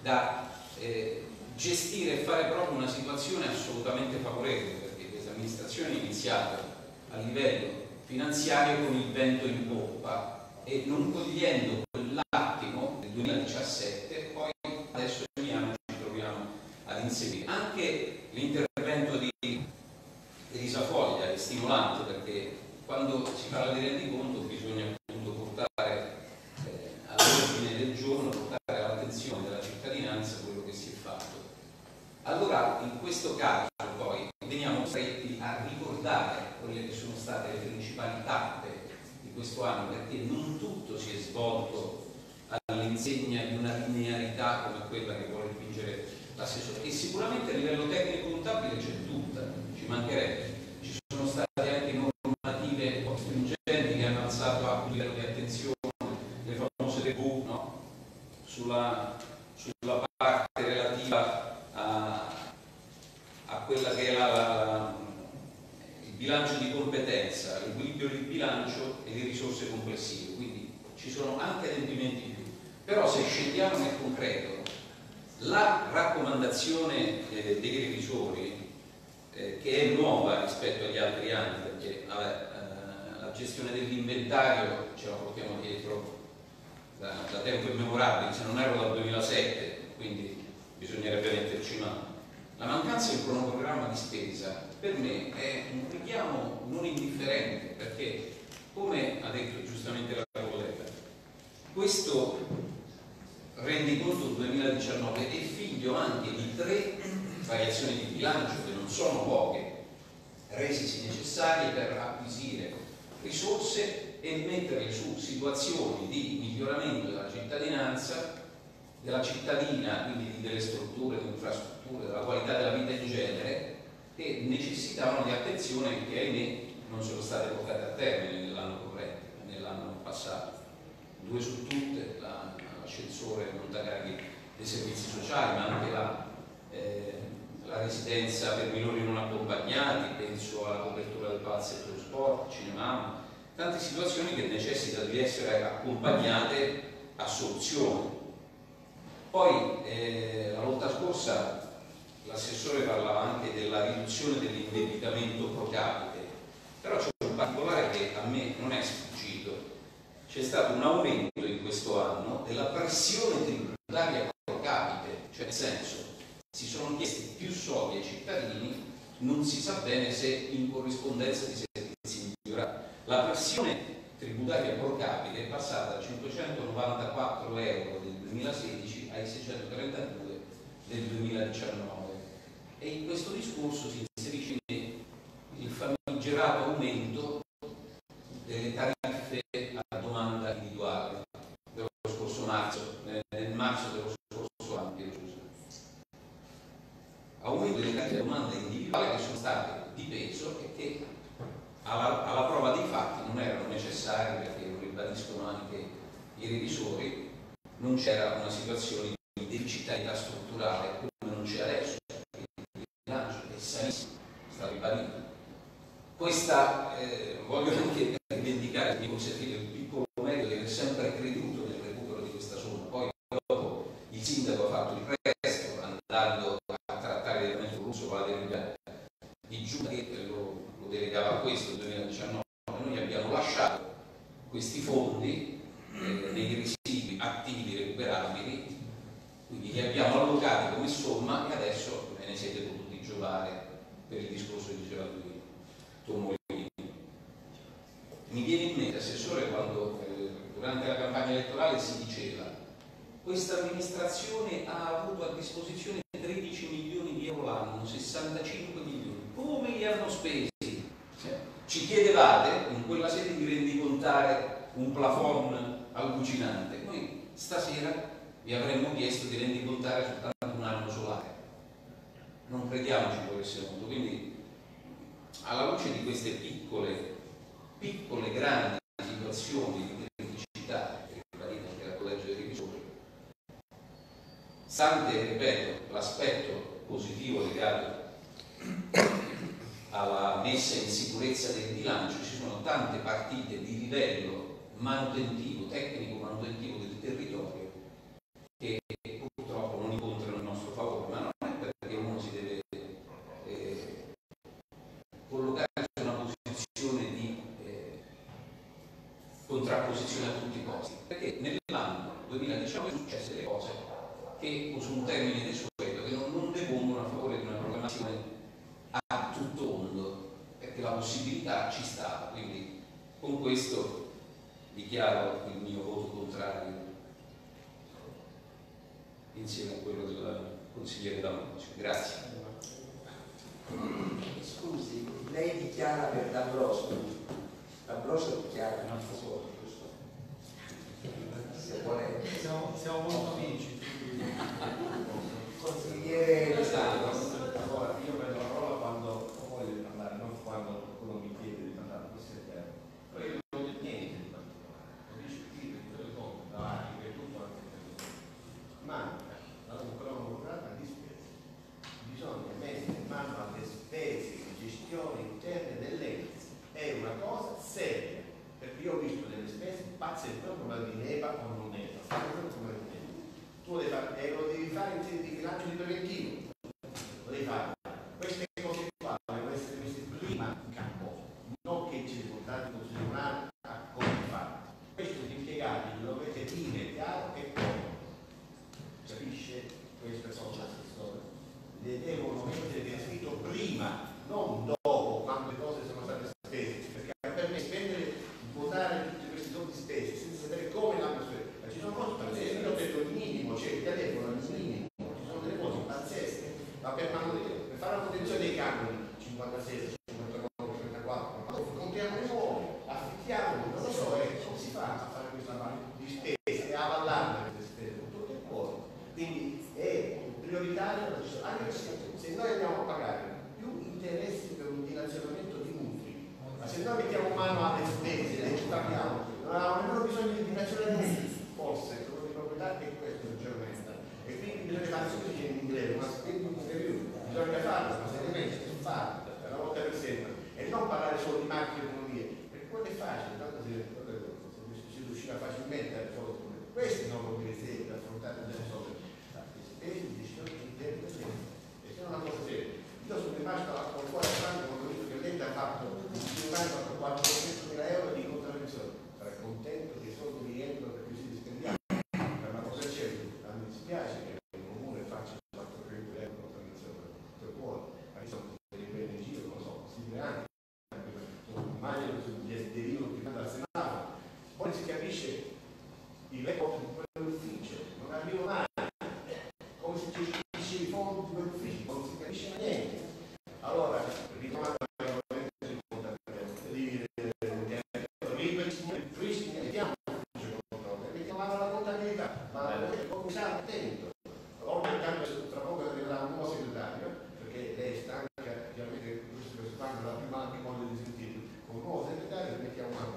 da eh, gestire e fare proprio una situazione assolutamente favorevole, perché questa amministrazione è iniziata a livello finanziario con il vento in poppa e non cogliendo quell'attimo del duemiladiciassette, poi adesso ogni anno ci troviamo ad inseguire. Anche l'intervento di Elisa Foglia è stimolante, perché quando si parla di rendiconto bisogna appunto portare eh, all'ordine del giorno, portare all'attenzione della cittadinanza quello che si è fatto. Allora, in questo caso poi veniamo stretti a ricordare quelle che sono state le principali tappe di questo anno, perché non tutto si è svolto all'insegna di una linearità come quella che vuole dipingere l'assessore. E sicuramente a livello tecnico contabile c'è tutta, ci mancherebbe. Ci sono state anche normative stringenti che hanno alzato a un livello di attenzione, le famose T V, no? sulla, sulla parte relativa a, a quella che è la, la, il bilancio di competenza, l'equilibrio del bilancio e le risorse complessive, quindi ci sono anche adempimenti in più. Però se scendiamo nel concreto, la raccomandazione eh, dei revisori, eh, che è nuova rispetto agli altri anni, perché vabbè, eh, la gestione dell'inventario ce la portiamo dietro da, da tempo immemorabile, se non erro dal duemilasette, quindi bisognerebbe metterci mano. La mancanza di un cronoprogramma di spesa per me è un richiamo non indifferente, perché, come ha detto giustamente la collega, questo rendiconto duemiladiciannove è figlio anche di tre variazioni di bilancio che non sono poche, resisi necessarie per acquisire risorse e metterle su situazioni di miglioramento della cittadinanza, della cittadina, quindi delle strutture, delle infrastrutture, della qualità della vita in genere, che necessitavano di attenzione e che ahimè non sono state portate a termine nell'anno corrente, nell'anno passato. Due su tutte, la, l'ascensore montacarghi dei servizi sociali, ma anche la, eh, la residenza per minori non accompagnati, penso alla copertura del palazzetto dello sport, cinema, tante situazioni che necessitano di essere accompagnate a soluzione. Poi eh, la volta scorsa l'assessore parlava anche della riduzione dell'indebitamento pro capite, però c'è un particolare che a me non è sfuggito. C'è stato un aumento in questo anno della pressione tributaria pro capite, cioè nel senso si sono chiesti più soldi ai cittadini, non si sa bene se in corrispondenza di servizi migliorati. La pressione tributaria pro capite è passata da cinquecentonovantaquattro euro del duemilasedici ai seicentotrentadue del duemiladiciannove, e in questo discorso si inserisce il famigerato aumento delle tariffe a domanda individuale dello scorso marzo, nel marzo dello scorso anno, aumento delle tariffe a domanda individuale che sono state di peso e che alla, alla prova dei fatti non erano necessarie, perché lo ribadiscono anche i revisori, non c'era una situazione di deficitarietà strutturale come non c'è adesso, perché il bilancio è sanissimo, sta ribadito. Questa eh, voglio anche rivendicare, mi consentite, il piccolo merito di aver sempre creduto nel recupero di questa somma. Poi dopo il sindaco ha fatto il resto, andando a trattare direttamente con Russo con la delega di giunta che lo, lo delegava a questo nel duemiladiciannove. Noi abbiamo lasciato questi fondi eh, dei residui attivi recuperabili, quindi li abbiamo allocati come somma e adesso ve ne siete potuti giovare per il discorso che diceva lui. Mi viene in mente, assessore, quando eh, durante la campagna elettorale si diceva questa amministrazione ha avuto a disposizione tredici milioni di euro l'anno, sessantacinque milioni, come li hanno spesi? Ci chiedevate in quella sede di rendicontare un plafond allucinante, noi stasera vi avremmo chiesto di rendicontare soltanto un anno solare, non crediamo ci volesse molto. Quindi alla luce di queste piccole, piccole grandi situazioni di criticità, che ribadite anche la collegio dei revisori, stante, ripeto, l'aspetto positivo legato alla messa in sicurezza del bilancio, ci sono tante partite di livello manutentivo, tecnico manutentivo del territorio che purtroppo non possibilità ci stava, quindi con questo dichiaro il mio voto contrario insieme a quello del consigliere D'Ambrosio. Grazie. Scusi, lei dichiara per D'Ambrosio, D'Ambrosio dichiara in altro suo, giusto? Se vuole... Siamo, siamo molto amici. Consigliere De Santis. Allora, io prendo la parola quando voglio parlare, non quando qualcuno mi chiede di parlare, questo è vero. Poi io non ho detto niente di particolare, lo dice qui perché le cose davanti, che tutto anche per manca la cronoprogramma di spese. Bisogna mettere in mano alle spese di gestione interne dell'ente. È una cosa seria, perché io ho visto delle spese pazze, non come di neva o non neva, non come di neva. Tu lo devi fare, e lo devi fare in sede di bilancio di preventivo. Lo devi fare. Queste cose qua devono essere messe prima in campo, non che ci riportate in tribunale a come fare. Questo gli impiegati lo dovete dire chiaro e come. Capisce queste sono l'assessore? Le devono mettere scritto prima, non dopo, quando le cose sono state spese, perché per me spendere, votare tutti questi soldi spesi senza sapere come l'hanno speso. Ma ci sono cose pazzesche, io ho detto il minimo, c'è il telefono, il minimo, ci sono delle cose pazzesche, ma per, per fare la manutenzione dei canoni cinquantasei, cinquantanove, trentaquattro, ma compriamo le nuove, affittiamo, non lo so, e come si fa a fare questa parte di spese e avallarle queste spese con tutto il cuore. Quindi è prioritario, anche perché se noi andiamo a pagare più interessi per un dilazionamento di mutui, ma se noi mettiamo mano alle spese e ci parliamo, non abbiamo nemmeno bisogno di dilazionare mutui, forse quello di proprietà è questo il giornalista. E quindi bisogna fare come in inglese, una spending review, bisogna farlo, ma seriamente, farlo, una volta per sempre, e non parlare solo di macchine e economie, perché quello è facile, tanto si, si riusciva facilmente a risolvere. Questi sono problemi seri da affrontare da risolvere. Spese di gestione interne e se non una cosa seria. Io sono rimasto al cuore a franco quando ho visto che l'ente ha fatto un anno fatto quattrocentomila euro di contravvenzione. Sarei contento che i soldi rientrano perché si spendiamo. Per una cosa certa, a me dispiace che il comune faccia quattrocento euro di contravvenzione per cuore, ma io sono dei beni in giro, non lo so, si deve anche. Immagino che derivano prima dal Senato. Poi si capisce il report di quell'ufficio, non arrivo mai. Come si gestisce i fondi di quell'ufficio, non si capisce niente. Allora, ritornando al di ripristina, mettiamo la contabilità, ma come sta attento. Allora, tra poco arriverà un nuovo segretario, perché lei è stanca, chiaramente questo fanno la prima anche modo di sentire, con un nuovo segretario mettiamo mano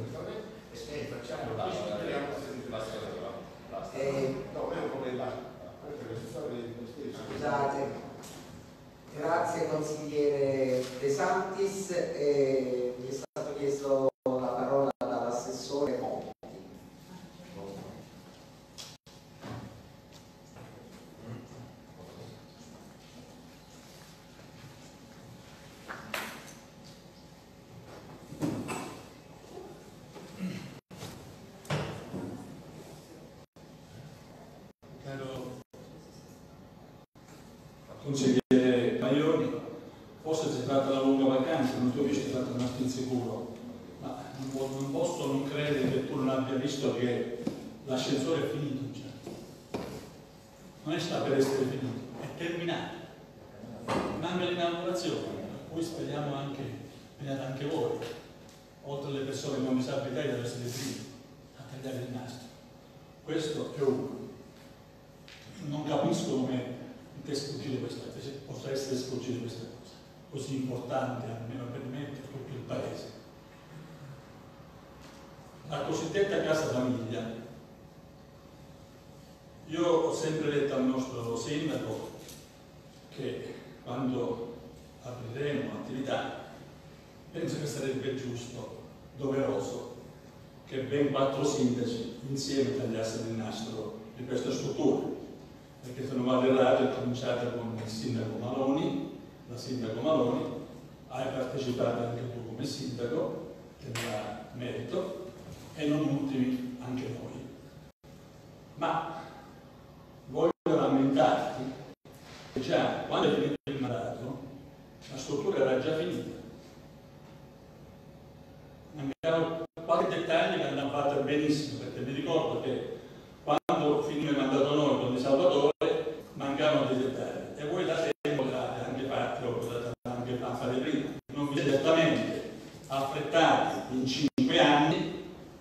e facciamo la no, è un problema. Scusate, grazie consigliere De Santis, eh, mi è stato chiesto la parola dall'assessore Monti. Consigliere Maioni, forse si tratta di una lunga vacanza, non ti ho visto tanto tanto insicuro, ma non, po non posso non credere che tu non abbia visto che l'ascensore è finito, cioè. Non è sta per essere finito, è terminato. Manca l'inaugurazione, per cui speriamo anche, veniate anche voi, oltre alle persone con disabilità, di essere primi a tagliare il nastro. Questo è uno. Non capisco come sfuggire questa, possa essere sfuggire questa cosa così importante almeno per me e per tutto il paese. La cosiddetta casa famiglia, io ho sempre detto al nostro sindaco che quando apriremo attività penso che sarebbe giusto, doveroso che ben quattro sindaci insieme tagliassero il nastro di questa struttura, perché se non vado errato è cominciata con il sindaco Maloni, la sindaco Maloni, hai partecipato anche tu come sindaco, te ne dà merito, e non ultimi anche noi. Ma voglio rammentarti che già quando è finito il mandato la struttura era già finita, che fa fare prima, non vi siete certamente affrettati in cinque anni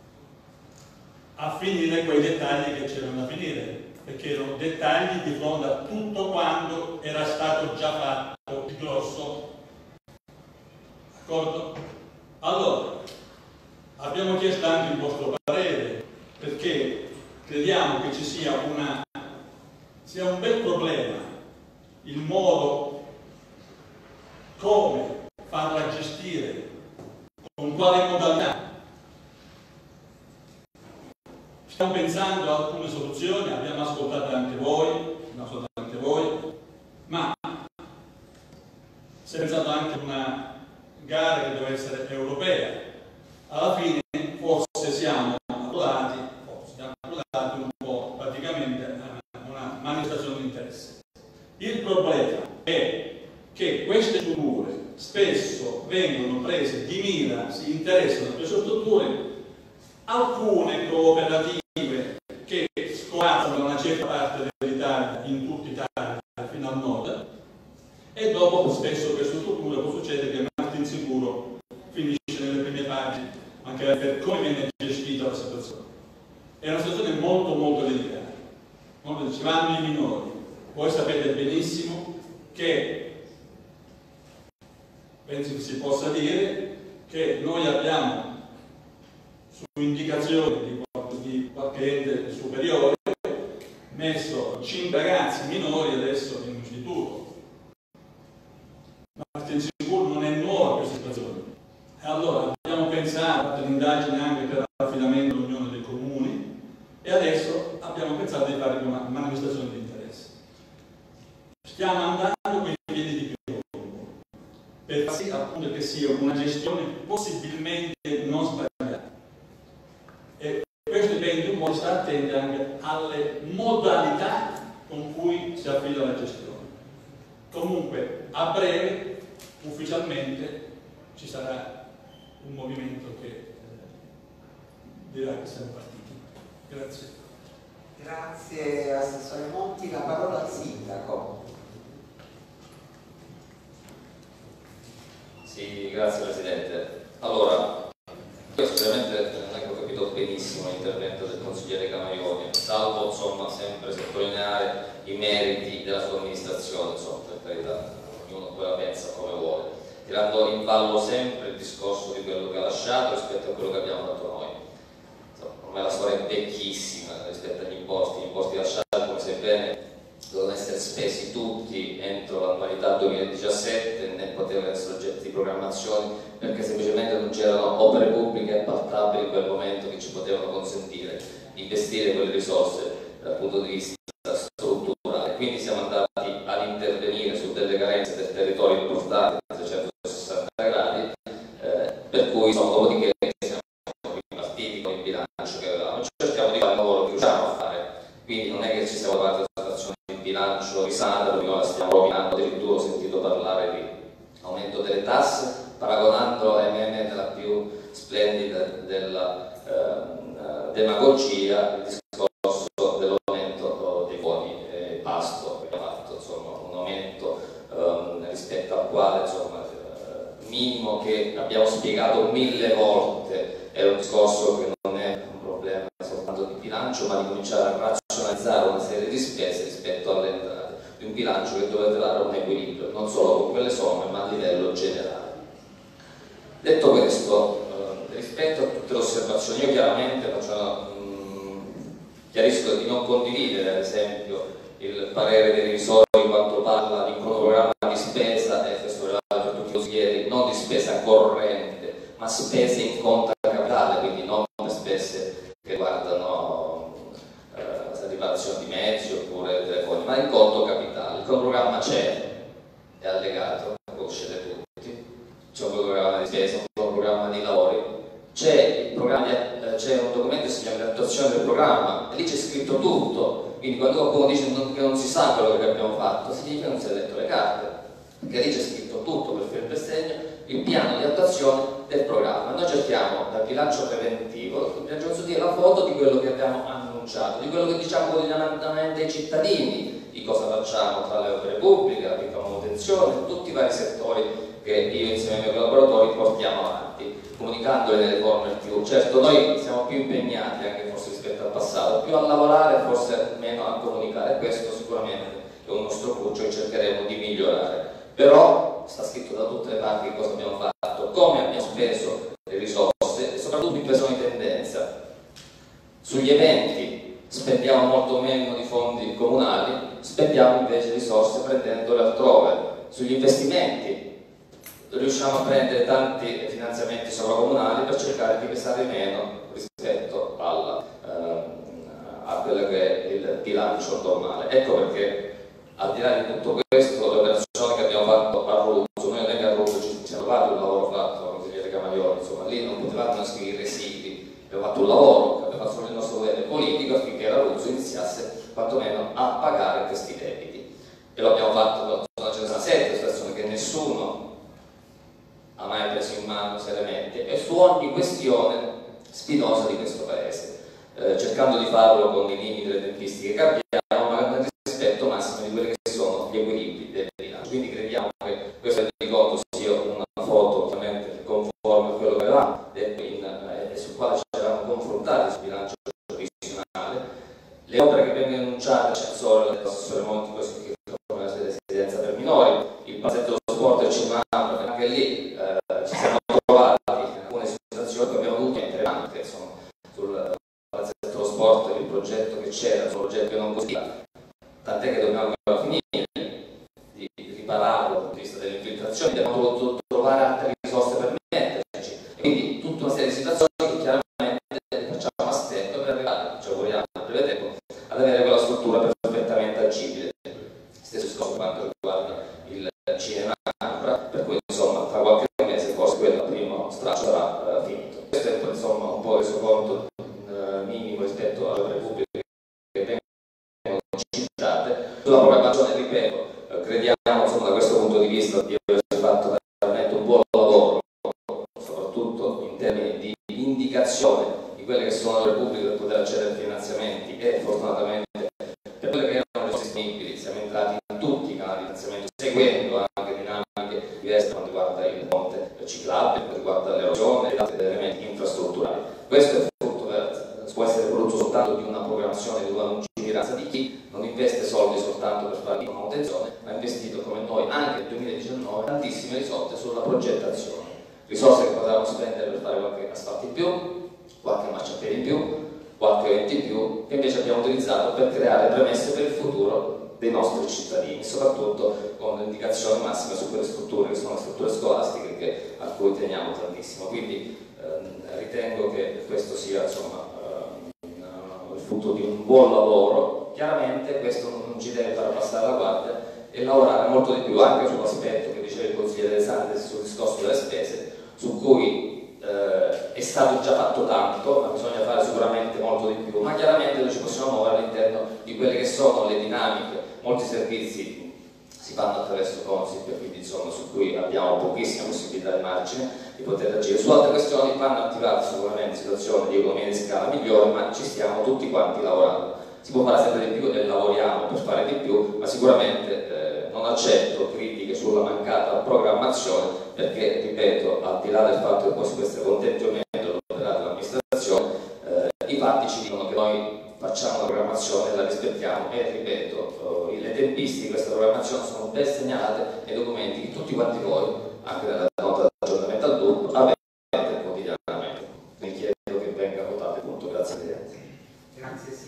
a finire quei dettagli che c'erano da finire, perché erano dettagli di fronte a tutto quanto era stato già fatto di grosso. D'accordo? Allora, abbiamo chiesto anche il vostro parere, perché crediamo che ci sia, una, sia un bel problema il modo come farla gestire, con quale modalità. Stiamo pensando a alcune soluzioni, abbiamo ascoltato anche voi, abbiamo ascoltato anche voi, ma si è pensato anche a una gara che deve essere europea. Alla fine forse siamo approdati, forse siamo approdati un po' praticamente a una manifestazione di interesse. Il problema è che queste strutture spesso vengono prese di mira, si interessano a queste strutture, alcune cooperative che scorazzano una certa parte dell'Italia, in tutta Italia, fino al nord, e dopo spesso queste strutture può succedere che Martin Sicuro finisce nelle prime pagine, anche per come viene gestita la situazione. È una situazione molto molto delicata, ci vanno i minori. Voi sapete benissimo che, penso che si possa dire, che noi abbiamo, su indicazione di qualche, di qualche ente superiore, messo cinque ragazzi minori adesso in un istituto. Ma di sicuro non è nuova questa situazione. E allora abbiamo pensato, fatto un'indagine anche per l'affidamento all'Unione dei Comuni, e adesso abbiamo pensato di fare una manifestazione di interesse. Stiamo andando con i piedi di piombo, per far sì appunto che sia una gestione possibilmente non sbagliata. E questo dipende un po', di stare attenti anche alle modalità con cui si affida la gestione. Comunque, a breve, ufficialmente, ci sarà un movimento che eh, dirà che siamo partiti. Grazie. Grazie Assessore Monti, la parola al Sindaco. Sì, grazie Presidente. Allora, io sinceramente non è che ho capito benissimo l'intervento del consigliere Camaioni, salvo insomma sempre sottolineare i meriti della sua amministrazione, insomma, per carità, ognuno poi la pensa come vuole, tirando in ballo sempre il discorso di quello che ha lasciato rispetto a quello che abbiamo fatto noi. Insomma, ormai la storia è vecchissima rispetto agli imposti, gli imposti lasciati, come sai bene, dovevano essere spesi tutti entro l'annualità duemiladiciassette, né potevano essere oggetti di programmazione, perché semplicemente non c'erano opere pubbliche appaltabili in quel momento che ci potevano consentire di investire quelle risorse dal punto di vista strutturale. Quindi siamo andati ad intervenire su delle carenze del territorio importanti a trecentosessanta gradi, eh, per cui insomma, dopodiché siamo partiti con il bilancio che avevamo, cerchiamo di fare il lavoro che riusciamo a fare, quindi non è che ci siamo trovati una situazione di bilancio risanata, perché noi la stiamo rovinando, addirittura ho sentito parlare di aumento delle tasse, paragonando ahimè nella più splendida della eh, demagogia il discorso dell'aumento dei buoni eh, pasto che abbiamo fatto, insomma un aumento eh, rispetto al quale insomma eh, minimo che abbiamo spiegato mille volte, è un discorso che non è un problema soltanto di bilancio, ma di cominciare a razionalizzare una serie di spese rispetto alle entrate di un bilancio che dovete dare un equilibrio non solo con quelle somme ma a livello generale. Detto questo, eh, rispetto a tutte le osservazioni, io chiaramente faccio, mh, chiarisco di non condividere ad esempio il parere dei revisori quando parla di un programma di spesa, e questo è per tutti i consiglieri, non di spesa corrente, ma spese in conto capitale, quindi non spese che riguardano eh, la riparazione di mezzi oppure telefoni, ma in conto capitale. Il programma c'è, è allegato, lo conoscete tutti. C'è un programma di spesa, un programma di lavori, c'è un documento che si chiama l'attuazione del programma e lì c'è scritto tutto, quindi quando qualcuno dice che non si sa quello che abbiamo fatto, significa che non si è letto le carte, perché lì c'è scritto tutto per filo per segno, il piano di attuazione del programma. Noi cerchiamo dal bilancio preventivo di dire la foto di quello che abbiamo annunciato, di quello che diciamo quotidianamente ai cittadini, di cosa facciamo tra le opere pubbliche, la piccola manutenzione, tutti i vari settori che io insieme ai miei collaboratori portiamo avanti, comunicandole nelle forme più. Certo, noi siamo più impegnati anche forse rispetto al passato, più a lavorare, forse meno a comunicare, questo sicuramente è un nostro cruccio che cercheremo di migliorare. Però sta scritto da tutte le parti che cosa abbiamo fatto, come abbiamo speso le risorse e soprattutto in presa di tendenza. Sugli eventi spendiamo molto meno di fondi comunali, spendiamo invece risorse prendendole altrove. Sugli investimenti riusciamo a prendere tanti finanziamenti sovracomunali per cercare di pesare meno rispetto alla, eh, a quello che è il bilancio normale. Ecco perché al di là di tutto questo, le operazioni che abbiamo fatto a Ruzzo, noi non è che a Ruzzo ci siamo trovati un lavoro fatto con il consigliere Camaglioni, insomma lì non potevamo nascrivere i residui, abbiamo fatto un lavoro, abbiamo fatto il nostro dovere politico affinché la Ruzzo iniziasse quantomeno a pagare questi debiti. E lo abbiamo fatto con la zona sette, situazione che nessuno ha mai preso in mano seriamente, e su ogni questione spinosa di questo Paese, eh, cercando di farlo con i limiti delle tempistiche che abbiamo, ma nel rispetto massimo di quelli che sono gli equilibri del bilancio. Quindi crediamo che questo rendiconto sia una foto ovviamente conforme a quello che avevamo detto in, eh, e sul quale ci eravamo confrontati sul bilancio previsionale. Le opere che vengono annunciate, l'ascensore, l'assessore Monti, questo che è una residenza per minori, il palazzetto dello sport del cinema, anche lì eh, ci siamo trovati in alcune situazioni che abbiamo dovuto mettere anche insomma, sul palazzetto dello sport, il progetto che c'era, sul progetto che non così, tant'è che dobbiamo ancora finire di ripararlo dal punto di vista delle infiltrazioni, abbiamo dovuto trovare altre risorse per metterci, quindi tutta una serie di situazioni che chiaramente facciamo a step per arrivare, ci auguriamo nel breve tempo, ad avere quella struttura perfettamente agibile. Stesso discorso per quanto riguarda il cinema, per cui insomma tra qualche mese forse quello primo straccio sarà uh, finito. Questo è insomma un po' reso conto uh, minimo rispetto alle opere pubbliche che vengono citate. Sulla programmazione, ripeto, uh, crediamo insomma da questo punto di vista di aver fatto veramente un buon lavoro, soprattutto in termini di indicazione di quelle che sono le opere pubbliche per poter accedere ai finanziamenti, e fortunatamente per quelle che erano le risorse disponibili siamo entrati in tutti i canali di finanziamento, seguendo anche dinamiche diverse per quanto riguarda il ponte ciclabile, per quanto riguarda l'erosione e altri elementi infrastrutturali. Questo è frutto, per, può essere frutto soltanto di una programmazione, di una lungimiranza di chi non investe soldi soltanto per fare la manutenzione, ma ha investito come noi anche nel duemiladiciannove tantissime risorse sulla progettazione. Risorse che potevamo spendere per fare qualche asfalto in più, qualche marciapiede in più, qualche evento in più, che invece abbiamo utilizzato per creare premesse per il futuro dei nostri cittadini, soprattutto con indicazioni massime su quelle strutture che sono le strutture scolastiche che, a cui teniamo tantissimo. Quindi ehm, ritengo che questo sia insomma, ehm, il frutto di un buon lavoro. Chiaramente questo non ci deve far passare la guardia e lavorare molto di più anche sull'aspetto che diceva il consigliere De Santis sul discorso delle spese, su cui eh, è stato già fatto tanto, ma bisogna fare sicuramente molto di più, ma chiaramente noi ci possiamo muovere all'interno di quelle che sono le dinamiche. Molti servizi si fanno attraverso Consip, quindi insomma su cui abbiamo pochissima possibilità di margine di poter agire. Su altre questioni vanno attivate sicuramente situazioni di economia di scala migliori, ma ci stiamo tutti quanti lavorando. Si può fare sempre di più e lavoriamo per fare di più, ma sicuramente eh, non accetto critiche sulla mancata programmazione, perché, ripeto, al di là del fatto che poi su questo contenti o meno dell'operato dell'amministrazione, eh, i fatti ci dicono che noi facciamo la programmazione e la rispettiamo, e ripeto, eh, le tempistiche di questa programmazione sono ben segnalate nei documenti che tutti quanti voi, anche nella nota d'aggiornamento al gruppo, avete quotidianamente. Quindi chiedo che venga votato, appunto. Grazie Presidente. Grazie, sì.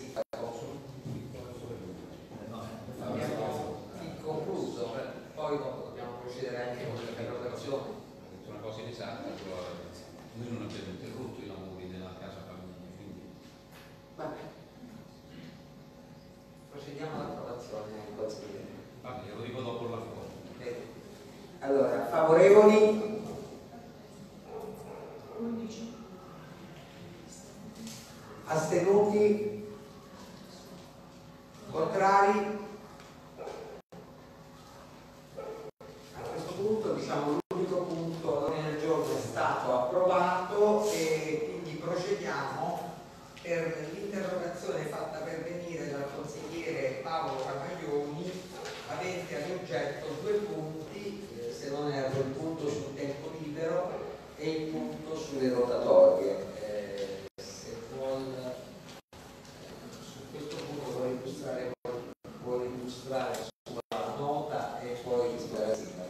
Abbiamo concluso, poi dobbiamo procedere anche con le prenotazioni. Ha detto una cosa inesatta, però noi non abbiamo interrotto i lavori della casa famiglia, quindi Va bene. Procediamo all'approvazione. vabbè, lo dico dopo la foto. Eh, Allora, favorevoli? Astenuti? Contrari? A questo punto, diciamo, l'unico punto all'ordine del giorno è stato approvato e quindi procediamo per l'interrogazione fatta pervenire dal consigliere Paolo Camaglioni, avente ad oggetto due punti, eh, se non erro il punto è il punto sulle rotatorie. Eh, se vuol, su questo punto vuole illustrare, vuole illustrare sulla nota e poi la sindaco.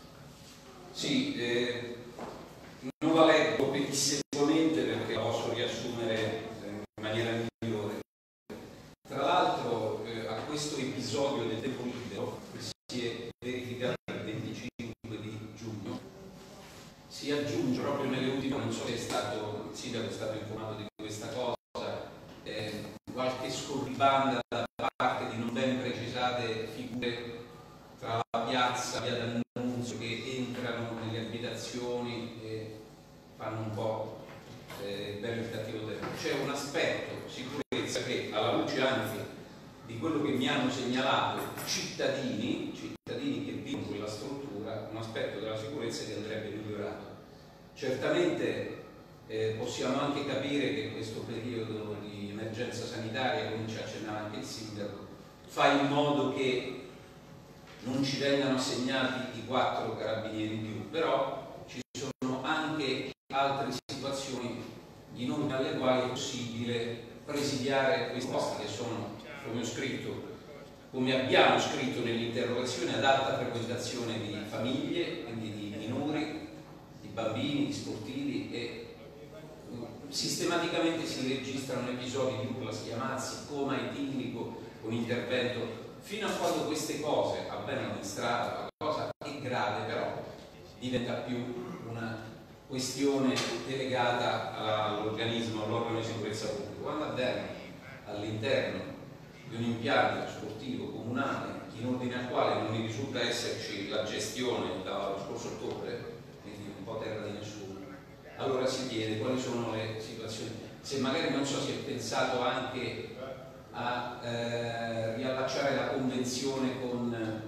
Sì, eh, non la leggo pedissequamente perché la posso riassumere in maniera migliore. Tra l'altro eh, a questo episodio del tempo libero che si è verificato il venticinque di giugno si aggiunge proprio nelle ultime, non so se è stato, il sindaco è stato informato di questa cosa, eh, qualche scorribanda da parte di non ben precisate figure tra la piazza, via d'Annunzio, che entrano nelle abitazioni e fanno un po' eh, bello il cattivo tempo. C'è un aspetto sicurezza che, alla luce anzi di quello che mi hanno segnalato cittadini, cittadini che vivono in quella struttura, un aspetto della sicurezza che andrebbe migliorato. Certamente eh, possiamo anche capire che questo periodo di emergenza sanitaria, come ci accennava anche il sindaco, fa in modo che non ci vengano assegnati i quattro carabinieri in più, però ci sono anche altre situazioni in ordine alle quali è possibile presidiare questi posti che sono, come ho scritto, come abbiamo scritto nell'interrogazione, ad alta frequentazione di famiglie, quindi di minori, di bambini, di sportivi, e sistematicamente si registrano episodi di urla, schiamazzi, coma etilico con intervento. Fino a quando queste cose avvengono in strada, la cosa è grave, però diventa più una questione delegata all'organismo, all'organo di sicurezza pubblica. Quando avvengono all'interno di un impianto sportivo comunale in ordine al quale non mi risulta esserci la gestione dallo scorso ottobre, quindi un po' terra di nessuno, allora si chiede quali sono le situazioni. Se magari, non so, si è pensato anche a eh, riallacciare la convenzione con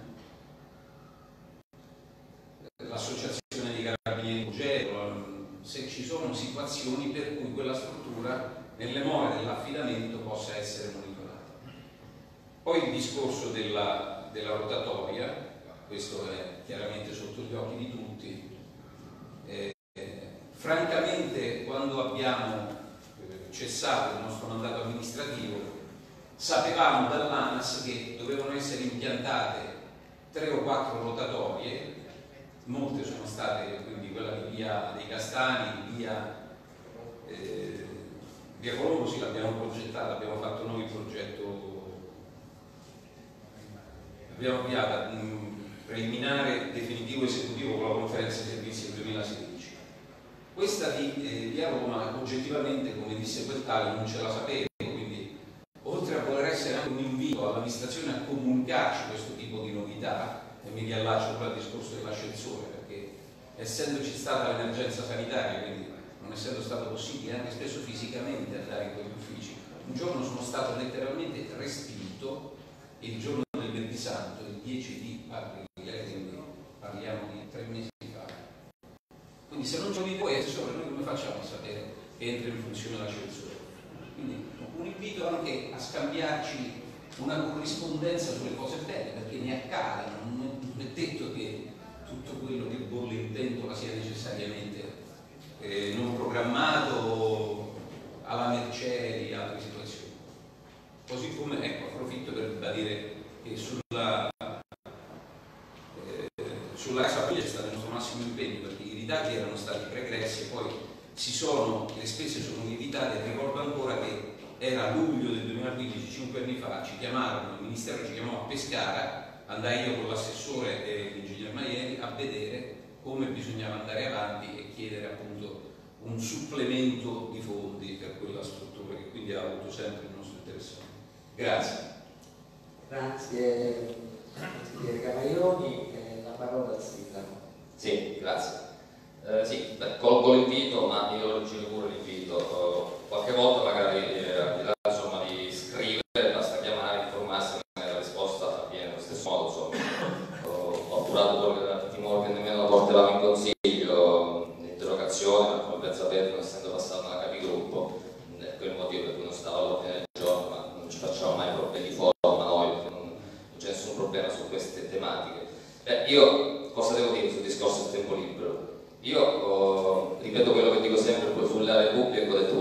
l'associazione di carabinieri Mugello, se ci sono situazioni per cui quella struttura nelle more dell'affidamento possa essere monitorata. Poi il discorso della, della rotatoria, questo è chiaramente sotto gli occhi di tutti. Eh, francamente, quando abbiamo cessato il nostro mandato amministrativo, sapevamo dall'ANAS che dovevano essere impiantate tre o quattro rotatorie, molte sono state, quindi quella di via dei Castani, via, eh, via Colombo, sì, l'abbiamo progettata, abbiamo fatto noi il progetto, abbiamo avviato un preliminare definitivo esecutivo con la conferenza di servizi del duemilasedici. Questa di eh, via Roma, oggettivamente, come disse quel tale, non ce la sapevo. Oltre a voler essere anche un invito all'amministrazione a comunicarci questo tipo di novità, e mi riallaccio al discorso dell'ascensore, perché essendoci stata l'emergenza sanitaria, quindi non essendo stato possibile anche spesso fisicamente andare in quegli uffici, un giorno sono stato letteralmente respinto, il giorno del venerdì santo, il dieci di aprile, quindi parliamo di tre mesi fa. Quindi se non c'è di voi assessore, noi come facciamo a sapere che entra in funzione l'ascensore? Quindi un invito anche a scambiarci una corrispondenza sulle cose belle, perché ne accade, non è detto che tutto quello che bolle in pentola sia necessariamente eh, non programmato alla mercé di altre situazioni. Così come, ecco, approfitto per ribadire che sulla, eh, sulla casa famiglia c'è stato il nostro massimo impegno, perché i ritagli erano stati pregressi e poi si sono, le spese sono lievitate. Ricordo ancora che era luglio del duemilaquindici, cinque anni fa, ci chiamarono, il Ministero ci chiamò a Pescara, andai io con l'assessore e l'ingegner Maieri a vedere come bisognava andare avanti e chiedere appunto un supplemento di fondi per quella struttura che quindi ha avuto sempre il nostro interesse. Grazie. Grazie consigliere Camaioni, eh, la parola al sindaco. Sì, grazie. Eh, sì, beh, colgo l'invito, ma io giro pure l'invito. Uh, qualche volta magari eh, al di là, insomma, di scrivere, basta chiamare, informarsi, la risposta avviene allo stesso modo. Insomma. Uh, ho appurato quello che timore che nemmeno la portavamo in consiglio, l'interrogazione, ma come ben sapete, non essendo passato una capigruppo, è quel motivo per cui non stava all'ordine del giorno, ma non ci facciamo mai problemi di forma noi, perché non, non c'è nessun problema su queste tematiche. Eh, io cosa devo dire sul discorso del tempo libero? Io, oh, ripeto,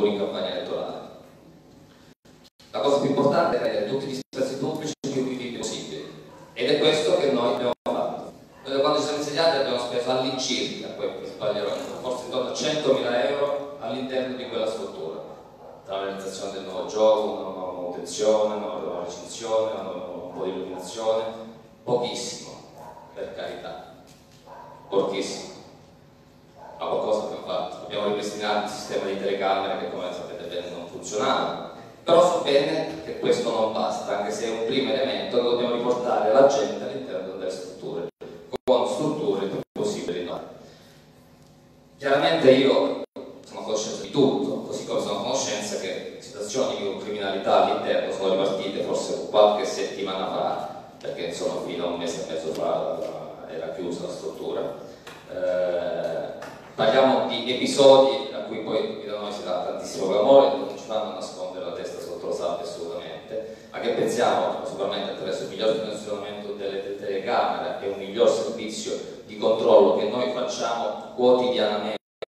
strutture in campagna elettorale. La cosa più importante è rendere tutti gli spazi pubblici più vivibili possibili, ed è questo che noi abbiamo fatto. Noi quando ci siamo insediati abbiamo speso all'incirca, poi mi sbaglierò, forse intorno a centomila euro all'interno di quella struttura, tra la realizzazione del nuovo gioco, una nuova manutenzione, una nuova recinzione, un po' di illuminazione, pochissimo, per carità, pochissimo. Ma qualcosa abbiamo fatto. Abbiamo ripristinato il sistema di telecamere che, come sapete bene, non funzionava. Però so bene che questo non basta, anche se è un primo elemento che dobbiamo riportare la gente all'interno delle strutture, con strutture il più possibile innovative. Chiaramente io sono a conoscenza di tutto, così come sono a conoscenza che situazioni di criminalità all'interno sono ripartite forse qualche settimana fa, perché insomma fino a un mese e mezzo fa era chiusa la struttura. Eh, parliamo di episodi a cui poi da noi si dà tantissimo clamore, non ci fanno nascondere la testa sotto la sabbia assolutamente, ma che pensiamo sicuramente attraverso il miglior funzionamento delle telecamere e un miglior servizio di controllo che noi facciamo quotidianamente